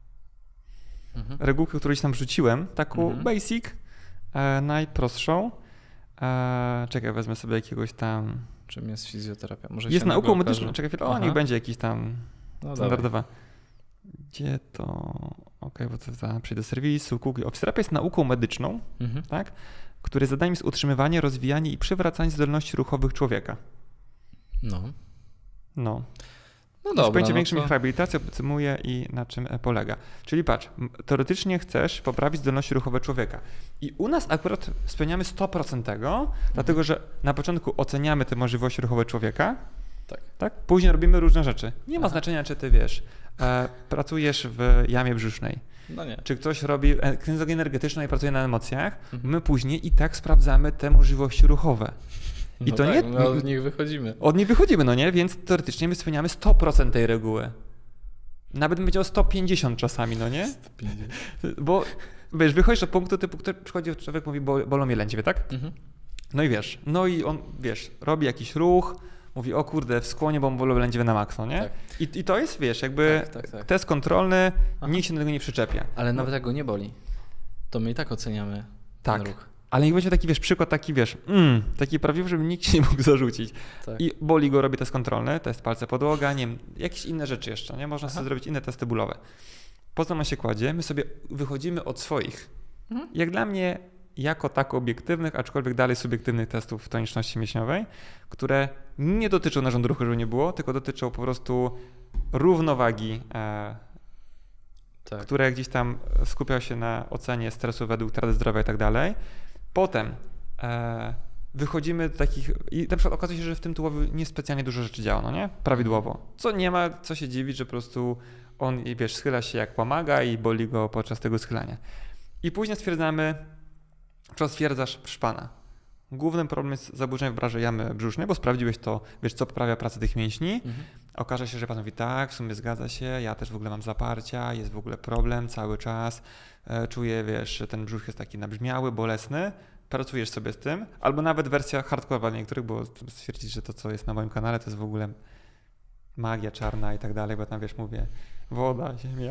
Speaker 2: mhm.
Speaker 1: regułkę, którą ci tam wrzuciłem, taką
Speaker 2: mhm.
Speaker 1: basic, e, najprostszą. E, czekaj, wezmę sobie jakiegoś tam...
Speaker 2: Czym jest fizjoterapia? Może
Speaker 1: jest
Speaker 2: się
Speaker 1: nauką medyczną. Czekaj chwilę, o,
Speaker 2: Aha.
Speaker 1: niech będzie jakiś tam
Speaker 2: no
Speaker 1: standardowa. Gdzie to... Okej, okay, bo to za, przejdę do serwisu, Google. Fizjoterapia jest nauką medyczną, mhm. tak? Której zadaniem jest utrzymywanie, rozwijanie i przywracanie zdolności ruchowych człowieka.
Speaker 2: No.
Speaker 1: No.
Speaker 2: No dobra.
Speaker 1: W pojęciu
Speaker 2: no
Speaker 1: większym
Speaker 2: to...
Speaker 1: ich rehabilitacja podtrzymuje i na czym polega. Czyli patrz, teoretycznie chcesz poprawić zdolności ruchowe człowieka. I u nas akurat spełniamy sto procent tego, mhm. dlatego że na początku oceniamy te możliwości ruchowe człowieka,
Speaker 2: tak.
Speaker 1: tak? Później robimy różne rzeczy. Nie ma
Speaker 2: Aha.
Speaker 1: znaczenia, czy ty wiesz, e, pracujesz w jamie brzusznej,
Speaker 2: no nie.
Speaker 1: czy ktoś robi kinezologię energetyczną i pracuje na emocjach,
Speaker 2: mhm.
Speaker 1: my później i tak sprawdzamy te możliwości ruchowe. I
Speaker 2: no
Speaker 1: to
Speaker 2: tak,
Speaker 1: nie.
Speaker 2: My od nich wychodzimy.
Speaker 1: Od nich wychodzimy, no nie? Więc teoretycznie my spełniamy sto procent tej reguły. Nawet bym powiedział sto pięćdziesiąt czasami, no nie?
Speaker 2: sto pięćdziesiąt.
Speaker 1: Bo wiesz, wychodzisz do punktu typu, który przychodzi człowiek, mówi, bolą mnie lędźwie, tak?
Speaker 2: Mhm.
Speaker 1: No i wiesz, no i on, wiesz, robi jakiś ruch, mówi, o kurde, w skłonie, bo bolą lędźwie na maksa, nie?
Speaker 2: Tak.
Speaker 1: I, I to jest, wiesz, jakby
Speaker 2: tak, tak, tak.
Speaker 1: test kontrolny,
Speaker 2: Aha.
Speaker 1: nikt się do tego nie przyczepia.
Speaker 2: Ale
Speaker 1: no.
Speaker 2: nawet jak go nie boli, to my i tak oceniamy
Speaker 1: tak.
Speaker 2: ten ruch.
Speaker 1: Ale niech będzie taki, wiesz, przykład taki, wiesz, mm, taki prawdziwy, żeby nikt się nie mógł zarzucić.
Speaker 2: Tak.
Speaker 1: I boli go, robi test kontrolny, test palce podłoga, nie wiem, jakieś inne rzeczy jeszcze, nie? Można
Speaker 2: Aha.
Speaker 1: sobie zrobić inne testy bólowe. Po co on się kładzie? My sobie wychodzimy od swoich. Mhm. Jak dla mnie, jako tak obiektywnych, aczkolwiek dalej subiektywnych testów toniczności mięśniowej, które nie dotyczą narządu ruchu, żeby nie było, tylko dotyczą po prostu równowagi, e, tak. które gdzieś tam skupiał się na ocenie stresu według Rady Zdrowia i tak dalej. Potem e, wychodzimy do takich i na przykład okazuje się, że w tym tułowiu niespecjalnie dużo rzeczy działa, no nie? Prawidłowo. Co nie ma co się dziwić, że po prostu on, wiesz, schyla się jak pomaga i boli go podczas tego schylania. I później stwierdzamy, czy stwierdzasz szpana. Głównym problemem jest zaburzenie w branży jamy brzusznej, bo sprawdziłeś to, wiesz, co poprawia pracę tych mięśni. Mhm. Okaże się, że pan mówi, tak, w sumie zgadza się, ja też w ogóle mam zaparcia, jest w ogóle problem cały czas, e, czuję, wiesz, że ten brzuch jest taki nabrzmiały, bolesny, pracujesz sobie z tym, albo nawet wersja hardcore dla niektórych, bo stwierdzić, że to, co jest na moim kanale, to jest w ogóle magia czarna i tak dalej, bo tam, wiesz, mówię, woda, ziemia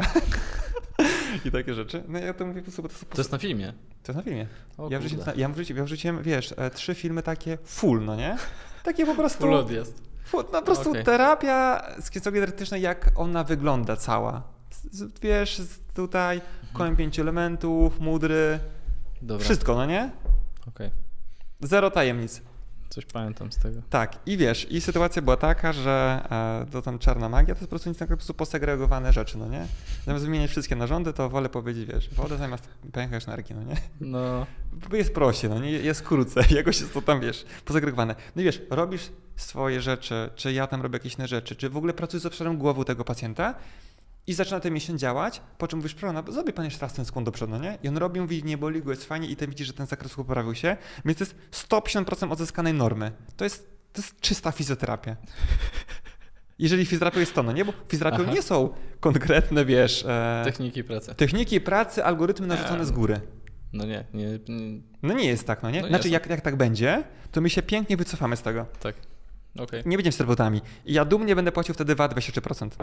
Speaker 1: i takie rzeczy. No ja to mówię po prostu, bo to,
Speaker 2: to jest na filmie?
Speaker 1: To jest na filmie.
Speaker 2: O,
Speaker 1: ja, wrzuciłem, ja, wrzuciłem, ja wrzuciłem, wiesz, e, trzy filmy takie full, no nie? Takie po prostu...
Speaker 2: Full odjazd.
Speaker 1: Full, no po prostu okay. Terapia z kinezologii energetycznej, jak ona wygląda cała. Z, wiesz, tutaj kołem pięciu elementów, mudry, Dobra. wszystko, no nie?
Speaker 2: Okej. Okay.
Speaker 1: Zero tajemnic.
Speaker 2: Coś pamiętam z tego.
Speaker 1: Tak, i wiesz, i sytuacja była taka, że e, to tam czarna magia to jest po prostu nic takiego, po prostu posegregowane rzeczy, no nie? Zamiast wymieniać wszystkie narządy, to wolę powiedzieć, wiesz, woda zamiast pęcherz energii, no nie?
Speaker 2: No.
Speaker 1: Jest prościej, no nie? Jest krócej, jakoś jest to tam, wiesz, posegregowane. No i wiesz, robisz swoje rzeczy, czy ja tam robię jakieś inne rzeczy, czy w ogóle pracujesz z obszarem głowy tego pacjenta i zaczyna ten mięsień działać, po czym mówisz, proszę, zrobi pan jeszcze raz ten skłon do przodu, no nie? I on robi, mówi, nie boli go, jest fajnie i ten widzi, że ten zakres ruchu poprawił się, więc to jest sto pięćdziesiąt procent odzyskanej normy. To jest, to jest czysta fizjoterapia. Jeżeli fizjoterapią jest to, no nie? Bo fizjoterapią nie są konkretne, wiesz... E,
Speaker 2: techniki pracy.
Speaker 1: Techniki pracy, algorytmy narzucone
Speaker 2: nie,
Speaker 1: z góry.
Speaker 2: No nie, nie, nie.
Speaker 1: No nie jest tak, no nie?
Speaker 2: No
Speaker 1: znaczy,
Speaker 2: nie
Speaker 1: jak, jak tak będzie, to my się pięknie wycofamy z tego.
Speaker 2: Tak, okej. Okay.
Speaker 1: Nie będziemy fizjoterapeutami. I ja dumnie będę płacił wtedy V A T dwadzieścia trzy procent.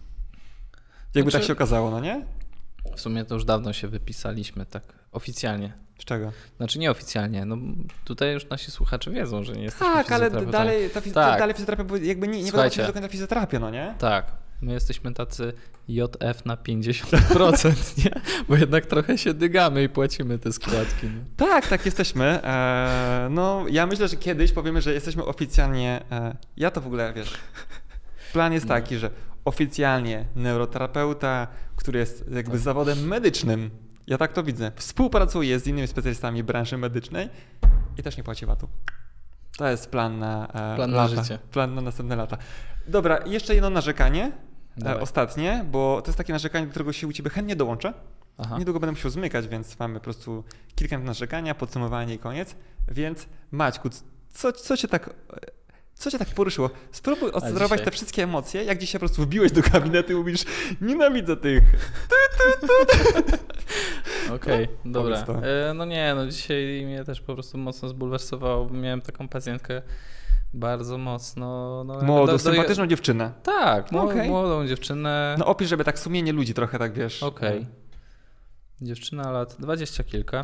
Speaker 1: Jakby znaczy, tak się okazało, no nie?
Speaker 2: W sumie to już dawno się wypisaliśmy, tak oficjalnie.
Speaker 1: Z czego?
Speaker 2: Znaczy nieoficjalnie, no tutaj już nasi słuchacze wiedzą, że nie jesteśmy
Speaker 1: Tak, ale dalej, ta fiz- tak. dalej fizjoterapia jakby nie, nie wydaje się do końca fizjoterapia, no nie?
Speaker 2: Tak, my jesteśmy tacy J F na pięćdziesiąt procent, nie? Bo jednak trochę się dygamy i płacimy te składki. Nie?
Speaker 1: Tak, tak jesteśmy. Eee, no ja myślę, że kiedyś powiemy, że jesteśmy oficjalnie, e, ja to w ogóle, wiesz, plan jest no. taki, że oficjalnie neuroterapeuta, który jest jakby tak. zawodem medycznym, ja tak to widzę, współpracuje z innymi specjalistami branży medycznej i też nie płaci V A T-u. To jest plan na e,
Speaker 2: plan
Speaker 1: lata.
Speaker 2: na życie.
Speaker 1: Plan na następne lata. Dobra, jeszcze jedno narzekanie, e, ostatnie, bo to jest takie narzekanie, do którego się u ciebie chętnie dołączę. Aha. Niedługo będę musiał zmykać, więc mamy po prostu kilka minut narzekania, podsumowanie i koniec. Więc Maćku, co, co cię tak... Co cię tak poruszyło? Spróbuj odsterować dzisiaj... te wszystkie emocje, jak dzisiaj po prostu wbiłeś do gabinetu i mówisz, nienawidzę tych.
Speaker 2: Okej, okay, dobra.
Speaker 1: to.
Speaker 2: E, no nie, no dzisiaj mnie też po prostu mocno zbulwersowało, bo miałem taką pacjentkę bardzo mocno... No,
Speaker 1: Młodą,
Speaker 2: do, do,
Speaker 1: sympatyczną dziewczynę.
Speaker 2: Tak,
Speaker 1: no, okay.
Speaker 2: młodą dziewczynę.
Speaker 1: No opisz, żeby tak sumienie ludzi trochę tak, wiesz.
Speaker 2: Okej. Okay. Dziewczyna lat dwadzieścia kilka.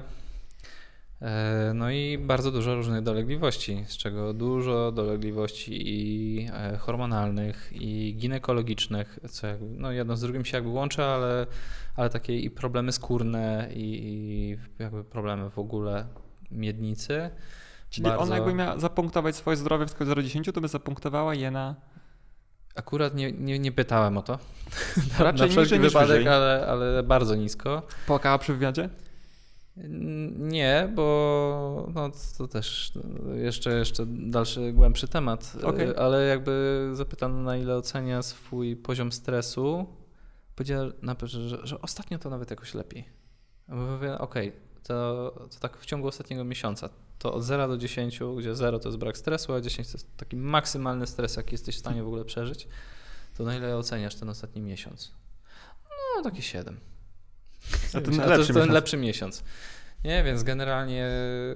Speaker 2: No i bardzo dużo różnych dolegliwości, z czego dużo dolegliwości i hormonalnych, i ginekologicznych, co jakby, no jedno z drugim się jakby łączy, ale, ale takie i problemy skórne, i, i jakby problemy w ogóle miednicy.
Speaker 1: Czyli
Speaker 2: bardzo...
Speaker 1: ona jakby miała zapunktować swoje zdrowie w skali zero do dziesięciu, to by zapunktowała je na...
Speaker 2: Akurat nie, nie, nie pytałem o to.
Speaker 1: Raczej
Speaker 2: na
Speaker 1: niżej niż
Speaker 2: wypadek,
Speaker 1: wyżej.
Speaker 2: ale, ale bardzo nisko.
Speaker 1: Płakała przy wywiadzie?
Speaker 2: Nie, bo no to też jeszcze, jeszcze dalszy, głębszy temat,
Speaker 1: okay.
Speaker 2: ale jakby zapytano, na ile ocenia swój poziom stresu, powiedziała, że, że ostatnio to nawet jakoś lepiej. Mówię, okej, okay, to, to tak w ciągu ostatniego miesiąca, to od zera do dziesięciu, gdzie zero to jest brak stresu, a dziesięć to jest taki maksymalny stres, jaki jesteś w stanie w ogóle przeżyć, to na ile oceniasz ten ostatni miesiąc? No taki siedem.
Speaker 1: A to,
Speaker 2: a to jest ten lepszy miesiąc. Nie, więc generalnie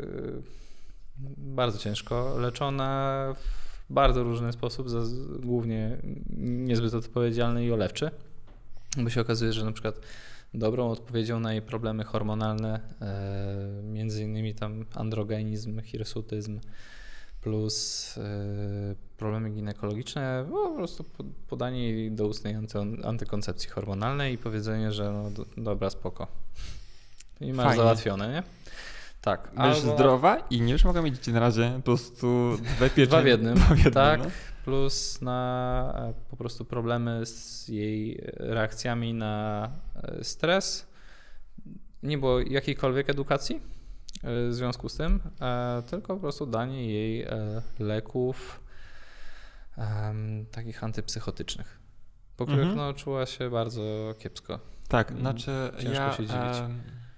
Speaker 2: bardzo ciężko. Leczona w bardzo różny sposób, głównie niezbyt odpowiedzialny i olewczy, bo się okazuje, że na przykład dobrą odpowiedzią na jej problemy hormonalne, między innymi tam androgenizm, hirsutyzm, plus problemy ginekologiczne, po prostu podanie jej doustnej anty- antykoncepcji hormonalnej i powiedzenie, że no do, dobra, spoko. I masz
Speaker 1: Fajnie.
Speaker 2: Załatwione, nie? Tak.
Speaker 1: Będziesz
Speaker 2: albo...
Speaker 1: zdrowa i nie już mogę mieć dzieci na razie, po prostu dwa pieczy.
Speaker 2: Dwa w jednym,
Speaker 1: Dwa w jednym
Speaker 2: tak.
Speaker 1: No.
Speaker 2: Plus na po prostu problemy z jej reakcjami na stres. Nie było jakiejkolwiek edukacji w związku z tym, tylko po prostu danie jej leków um, takich antypsychotycznych, po których mhm. no, czuła się bardzo kiepsko.
Speaker 1: Tak, znaczy
Speaker 2: ciężko
Speaker 1: ja,
Speaker 2: się dziwić.
Speaker 1: E,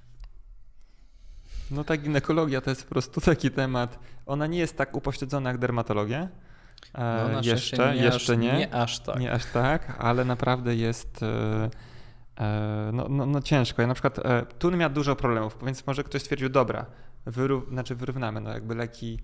Speaker 1: no ta ginekologia to jest po prostu taki temat, ona nie jest tak upośledzona jak dermatologia. E,
Speaker 2: no,
Speaker 1: jeszcze,
Speaker 2: nie
Speaker 1: jeszcze
Speaker 2: aż,
Speaker 1: nie.
Speaker 2: Nie aż tak.
Speaker 1: Nie aż tak, ale naprawdę jest e, e, no, no, no ciężko. Ja na przykład e, tu miał dużo problemów, więc może ktoś stwierdził, dobra, wyrów, znaczy wyrównamy, no jakby leki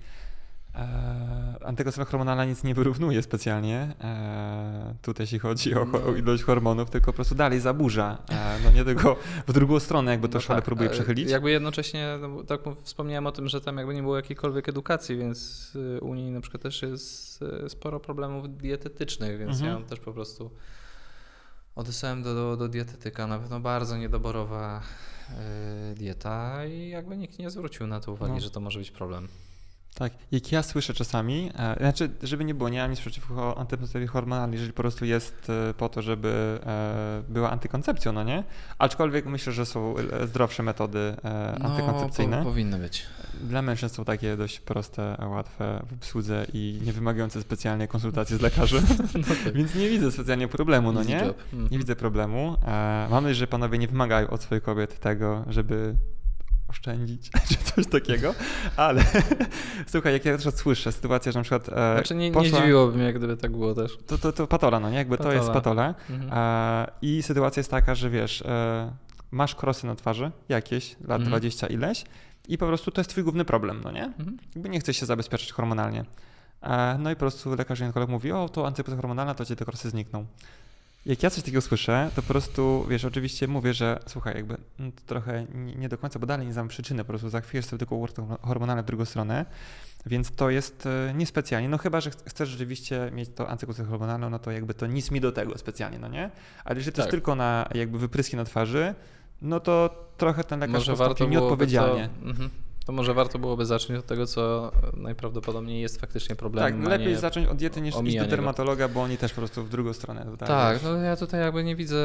Speaker 1: E, antykoncepcja hormonalna nic nie wyrównuje specjalnie, e, tutaj jeśli chodzi o, o ilość hormonów, tylko po prostu dalej zaburza, e, no nie tylko w drugą stronę jakby to no szale tak, próbuje przechylić.
Speaker 2: Jakby jednocześnie, no, tak wspomniałem o tym, że tam jakby nie było jakiejkolwiek edukacji, więc u niej na przykład też jest sporo problemów dietetycznych, więc mhm. ja też po prostu odesłałem do, do, do dietetyka, na pewno bardzo niedoborowa y, dieta i jakby nikt nie zwrócił na to uwagi, no. że to może być problem.
Speaker 1: Tak, jak ja słyszę czasami, e, znaczy, żeby nie było, nie mam nic przeciwko antykoncepcji hormonalnej, jeżeli po prostu jest e, po to, żeby e, była antykoncepcją, no nie? Aczkolwiek myślę, że są zdrowsze metody e,
Speaker 2: no,
Speaker 1: antykoncepcyjne.
Speaker 2: Po, powinny być.
Speaker 1: Dla mężczyzn są takie dość proste, łatwe w obsłudze i nie wymagające specjalnej konsultacji z lekarzem, no tak. Więc nie widzę specjalnie problemu, no nie? Mm-hmm. Nie widzę problemu. E, mam nadzieję, że panowie nie wymagają od swoich kobiet tego, żeby oszczędzić, czy coś takiego, ale słuchaj, jak ja też słyszę sytuację, że na przykład e,
Speaker 2: Znaczy nie,
Speaker 1: poszła,
Speaker 2: nie dziwiłoby mnie, gdyby tak było też.
Speaker 1: To, to, to patola, no nie? Jakby patola. To jest patola. Mhm. E, I sytuacja jest taka, że wiesz, e, masz krosy na twarzy jakieś, lat mhm. dwadzieścia ileś i po prostu to jest twój główny problem, no nie? Mhm. Jakby nie chcesz się zabezpieczyć hormonalnie. E, no i po prostu lekarz ginekolog mówi, o, to antykoncepcja hormonalna, to ci te krosy znikną. Jak ja coś takiego słyszę, to po prostu, wiesz, oczywiście mówię, że słuchaj, jakby no to trochę nie, nie do końca, bo dalej nie znam przyczyny, po prostu zachwiejesz sobie tylko hormonalne w drugą stronę, więc to jest niespecjalnie, no chyba, że chcesz rzeczywiście mieć to antykoncepcję hormonalną, no to jakby to nic mi do tego specjalnie, no nie? Ale jeżeli to tak. jest tylko na jakby wypryski na twarzy, no to trochę ten lekarz
Speaker 2: Może postąpił
Speaker 1: nieodpowiedzialnie.
Speaker 2: To, mhm. to może warto byłoby zacząć od tego, co najprawdopodobniej jest faktycznie problemem.
Speaker 1: Tak, lepiej zacząć od diety niż iść do dermatologa, bo oni też po prostu w drugą stronę. Tutaj,
Speaker 2: tak,
Speaker 1: wiesz.
Speaker 2: no ja tutaj jakby nie widzę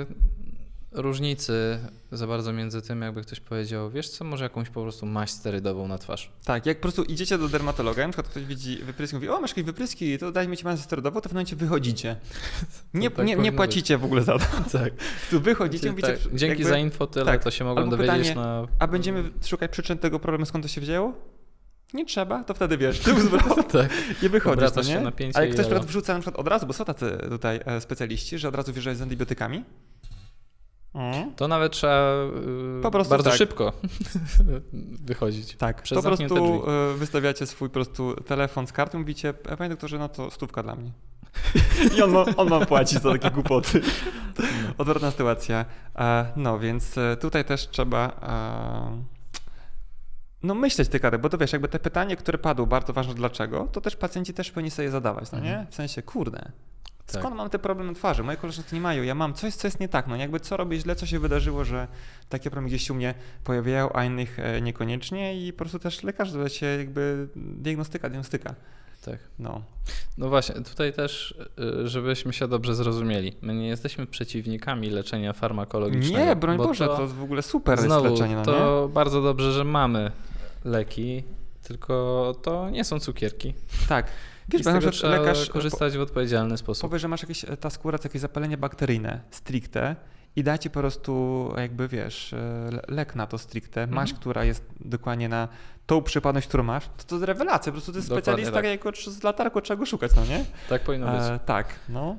Speaker 2: różnicy za bardzo między tym, jakby ktoś powiedział, wiesz co, może jakąś po prostu maść sterydową na twarz.
Speaker 1: Tak, jak po prostu idziecie do dermatologa, na przykład ktoś widzi wypryski, mówi, o masz jakieś wypryski, to daj mi ci maść sterydową, to w momencie wychodzicie. Nie, tak nie, nie płacicie być. w ogóle za to.
Speaker 2: Tak.
Speaker 1: Tu wychodzicie, mówicie,
Speaker 2: tak. Dzięki
Speaker 1: jakby,
Speaker 2: za info tyle, tak. to się mogą
Speaker 1: Albo
Speaker 2: dowiedzieć
Speaker 1: pytanie,
Speaker 2: na...
Speaker 1: A będziemy szukać przyczyn tego problemu, skąd to się wzięło? Nie trzeba, to wtedy wiesz, ty zwrot tak. i wychodzisz, to nie? Ale ktoś na wrzuca na przykład od razu, bo są tacy tutaj specjaliści, że od razu wjeżdżają z antybiotykami. Mm.
Speaker 2: To nawet trzeba yy,
Speaker 1: Po prostu
Speaker 2: bardzo
Speaker 1: tak.
Speaker 2: szybko wychodzić.
Speaker 1: Tak,
Speaker 2: Przez
Speaker 1: po prostu
Speaker 2: zamknięte drzwi.
Speaker 1: y, wystawiacie swój po prostu telefon z kartą, mówicie, panie doktorze, no to stówka dla mnie. I on ma, on ma płacić za takie głupoty. No. Odwrotna sytuacja. E, no więc e, tutaj też trzeba e, no myśleć te kary, bo to wiesz, jakby te pytanie, które padło, bardzo ważne dlaczego, to też pacjenci też powinni sobie zadawać, no nie?
Speaker 2: Mhm.
Speaker 1: W sensie, kurde, skąd
Speaker 2: Tak.
Speaker 1: mam te problemy na twarzy? Moje koleżanki nie mają, ja mam coś, co jest nie tak, no nie? Jakby co robię źle, co się wydarzyło, że takie problemy gdzieś się u mnie pojawiają, a innych e, niekoniecznie i po prostu też lekarz to się jakby diagnostyka, diagnostyka.
Speaker 2: Tak.
Speaker 1: No.
Speaker 2: No właśnie, tutaj też, y, żebyśmy się dobrze zrozumieli. My nie jesteśmy przeciwnikami leczenia farmakologicznego.
Speaker 1: Nie, broń
Speaker 2: bo
Speaker 1: Boże, to,
Speaker 2: to
Speaker 1: w ogóle super
Speaker 2: znowu,
Speaker 1: jest leczenie, no
Speaker 2: to
Speaker 1: nie?
Speaker 2: bardzo dobrze, że mamy leki, tylko to nie są cukierki.
Speaker 1: Tak.
Speaker 2: Wiesz,
Speaker 1: Wiesz,
Speaker 2: I z
Speaker 1: bo na
Speaker 2: tego
Speaker 1: przykład
Speaker 2: trzeba
Speaker 1: lekarz
Speaker 2: korzystać w odpowiedzialny sposób.
Speaker 1: powie, że masz jakieś, ta skóra to jakieś zapalenie bakteryjne stricte i da ci po prostu jakby, wiesz, le- lek na to stricte,
Speaker 2: Mhm.
Speaker 1: maść, która jest dokładnie na tą przypadność, którą masz, to to jest rewelacja, po prostu to jest
Speaker 2: Dokładnie
Speaker 1: specjalista,
Speaker 2: tak.
Speaker 1: jako z latarką trzeba go szukać, no nie?
Speaker 2: Tak powinno być.
Speaker 1: E, tak, no.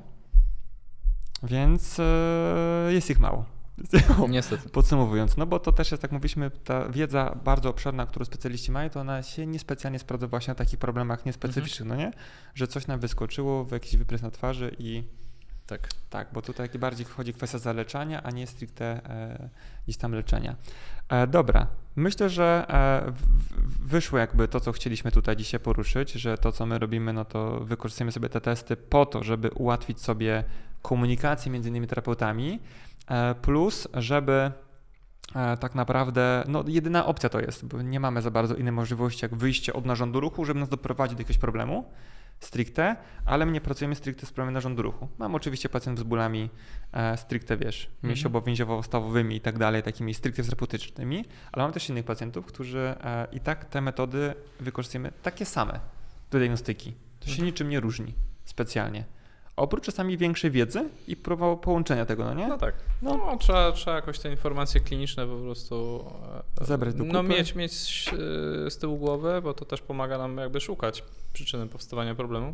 Speaker 1: Więc e, jest ich mało.
Speaker 2: Niestety.
Speaker 1: Podsumowując, no bo to też jest, tak mówiliśmy, ta wiedza bardzo obszerna, którą specjaliści mają, to ona się niespecjalnie sprawdza właśnie na takich problemach niespecyficznych, no nie? Że coś nam wyskoczyło w jakiś wyprys na twarzy i
Speaker 2: Tak.
Speaker 1: tak, bo tutaj bardziej wchodzi kwestia zaleczania, a nie stricte e, gdzieś tam leczenia. E, dobra, myślę, że e, w, w, wyszło jakby to, co chcieliśmy tutaj dzisiaj poruszyć, że to, co my robimy, no to wykorzystujemy sobie te testy po to, żeby ułatwić sobie komunikację między innymi terapeutami, e, plus żeby e, tak naprawdę, no jedyna opcja to jest, bo nie mamy za bardzo innej możliwości jak wyjście od narządu ruchu, żeby nas doprowadzić do jakiegoś problemu stricte, ale my nie pracujemy stricte z problemem narządu ruchu. Mam oczywiście pacjentów z bólami e, stricte, wiesz, mięśniowo-więziowo-stawowymi i tak dalej, takimi stricte terapeutycznymi, ale mam też innych pacjentów, którzy e, i tak te metody wykorzystujemy takie same do diagnostyki. To się
Speaker 2: Mhm.
Speaker 1: niczym nie różni specjalnie. Oprócz czasami większej wiedzy i próba połączenia tego, no nie?
Speaker 2: No tak.
Speaker 1: No.
Speaker 2: No, trzeba, trzeba jakoś te informacje kliniczne po prostu e,
Speaker 1: Zebrać do
Speaker 2: no,
Speaker 1: kupy.
Speaker 2: mieć, mieć e, z tyłu głowy, bo to też pomaga nam jakby szukać przyczyny powstawania problemu.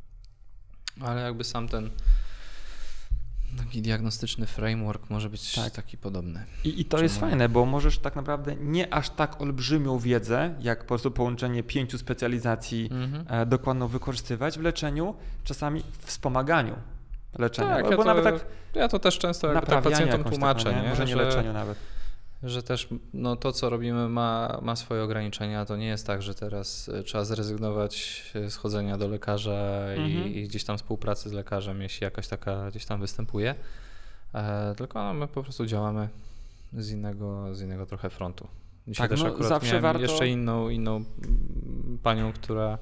Speaker 2: Ale jakby sam ten taki diagnostyczny framework może być
Speaker 1: Tak.
Speaker 2: taki podobny.
Speaker 1: I, I to
Speaker 2: Czy
Speaker 1: jest
Speaker 2: może-
Speaker 1: fajne, bo możesz tak naprawdę nie aż tak olbrzymią wiedzę, jak po prostu połączenie pięciu specjalizacji
Speaker 2: Mhm.
Speaker 1: e, dokładną wykorzystywać w leczeniu, czasami w wspomaganiu leczenia.
Speaker 2: Tak,
Speaker 1: bo
Speaker 2: ja
Speaker 1: bo
Speaker 2: to,
Speaker 1: nawet tak
Speaker 2: ja to też często jakby tak
Speaker 1: naprawianiu
Speaker 2: pacjentom
Speaker 1: jakąś
Speaker 2: tłumaczę,
Speaker 1: taką, nie?
Speaker 2: nie?
Speaker 1: Może nie
Speaker 2: że,
Speaker 1: leczeniu nawet.
Speaker 2: że też no, to, co robimy ma, ma swoje ograniczenia. To nie jest tak, że teraz y, trzeba zrezygnować z chodzenia do lekarza
Speaker 1: Mhm.
Speaker 2: i, i gdzieś tam współpracy z lekarzem, jeśli jakaś taka gdzieś tam występuje. E, tylko no, my po prostu działamy z innego, z innego trochę frontu. Dzisiaj
Speaker 1: Tak,
Speaker 2: też
Speaker 1: no,
Speaker 2: akurat
Speaker 1: zawsze
Speaker 2: miałem
Speaker 1: warto-
Speaker 2: jeszcze inną, inną mm, panią, która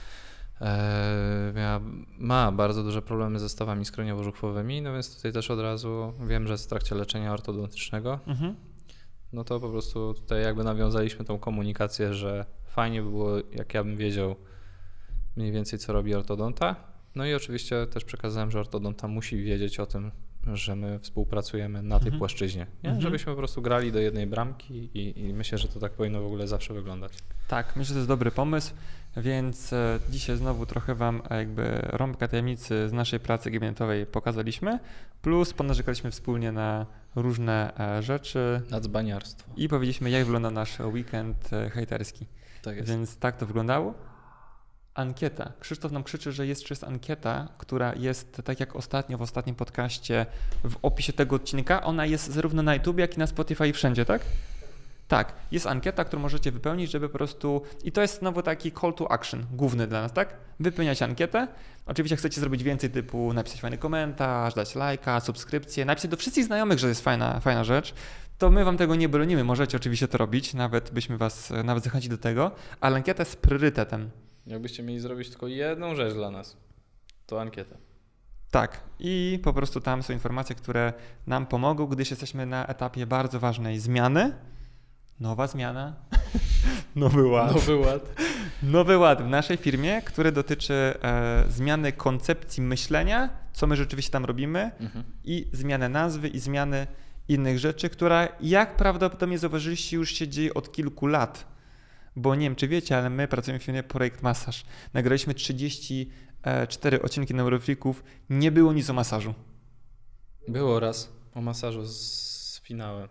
Speaker 2: e, miała, ma bardzo duże problemy ze stawami skroniowo-żuchwowymi, no więc tutaj też od razu wiem, że jest w trakcie leczenia ortodontycznego.
Speaker 1: Mhm.
Speaker 2: No to po prostu tutaj jakby nawiązaliśmy tą komunikację, że fajnie by było, jak ja bym wiedział mniej więcej, co robi ortodonta. No i oczywiście też przekazałem, że ortodonta musi wiedzieć o tym, że my współpracujemy na tej
Speaker 1: Mhm.
Speaker 2: płaszczyźnie. Nie?
Speaker 1: Mhm. Żebyśmy
Speaker 2: Żebyśmy po prostu grali do jednej bramki i, i myślę, że to tak powinno w ogóle zawsze wyglądać.
Speaker 1: Tak, myślę, że to jest dobry pomysł, więc e, dzisiaj znowu trochę Wam e, jakby rąbka tajemnicy z naszej pracy gabinetowej pokazaliśmy, plus ponarzekaliśmy wspólnie na różne e, rzeczy
Speaker 2: Nadzbaniarstwo.
Speaker 1: i powiedzieliśmy, jak wygląda nasz weekend e, hejterski.
Speaker 2: Tak jest.
Speaker 1: Więc tak to wyglądało. Ankieta. Krzysztof nam krzyczy, że jest, jest ankieta, która jest, tak jak ostatnio w ostatnim podcaście, w opisie tego odcinka. Ona jest zarówno na YouTube, jak i na Spotify i wszędzie, tak? Tak. Jest ankieta, którą możecie wypełnić, żeby po prostu... I to jest znowu taki call to action, główny dla nas, tak? Wypełniać ankietę. Oczywiście chcecie zrobić więcej, typu napisać fajny komentarz, dać lajka, subskrypcję, napisać do wszystkich znajomych, że jest fajna, fajna rzecz. To my wam tego nie bronimy. Możecie oczywiście to robić, nawet byśmy was nawet zachęcili do tego, ale ankieta jest priorytetem.
Speaker 2: Jakbyście mieli zrobić tylko jedną rzecz dla nas, to ankieta.
Speaker 1: Tak, i po prostu tam są informacje, które nam pomogą, gdyż jesteśmy na etapie bardzo ważnej zmiany. Nowa zmiana, nowy ład.
Speaker 2: Nowy ład.
Speaker 1: Nowy ład w naszej firmie, który dotyczy e, zmiany koncepcji myślenia, co my rzeczywiście tam robimy,
Speaker 2: Mhm.
Speaker 1: i zmiany nazwy, i zmiany innych rzeczy, która, jak prawdopodobnie zauważyliście, już się dzieje od kilku lat. Bo nie wiem, czy wiecie, ale my pracujemy w firmie Projekt Masaż. Nagraliśmy trzydzieści cztery odcinki Neurofreaków, nie było nic o masażu.
Speaker 2: Było raz o masażu z Finałem.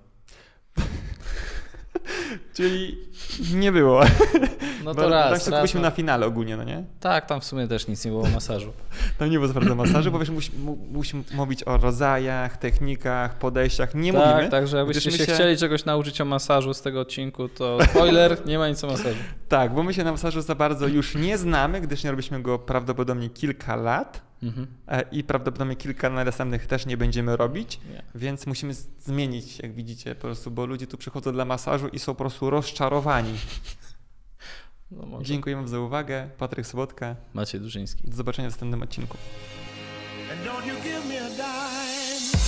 Speaker 1: Czyli nie było.
Speaker 2: No to
Speaker 1: Bo
Speaker 2: raz.
Speaker 1: Tak się
Speaker 2: raz
Speaker 1: byliśmy
Speaker 2: no.
Speaker 1: na finale ogólnie, no nie?
Speaker 2: Tak, tam w sumie też nic nie było masażu.
Speaker 1: Tam nie było za bardzo masażu, bo wiesz, musi, mu, musimy mówić o rodzajach, technikach, podejściach. Nie
Speaker 2: tak,
Speaker 1: mówimy.
Speaker 2: także jakbyście się,
Speaker 1: się
Speaker 2: chcieli czegoś nauczyć o masażu z tego odcinku, to spoiler, nie ma nic o masażu.
Speaker 1: Tak, bo my się na masażu za bardzo już nie znamy, gdyż nie robiliśmy go prawdopodobnie kilka lat.
Speaker 2: Mhm.
Speaker 1: I prawdopodobnie kilka następnych też nie będziemy robić,
Speaker 2: Nie.
Speaker 1: więc musimy zmienić, jak widzicie, po prostu, bo ludzie tu przychodzą dla masażu i są po prostu rozczarowani.
Speaker 2: No może.
Speaker 1: Dziękujemy za uwagę. Patryk Sobotka.
Speaker 2: Maciej Dużyński.
Speaker 1: Do zobaczenia w następnym odcinku.
Speaker 3: And don't you give me a dime.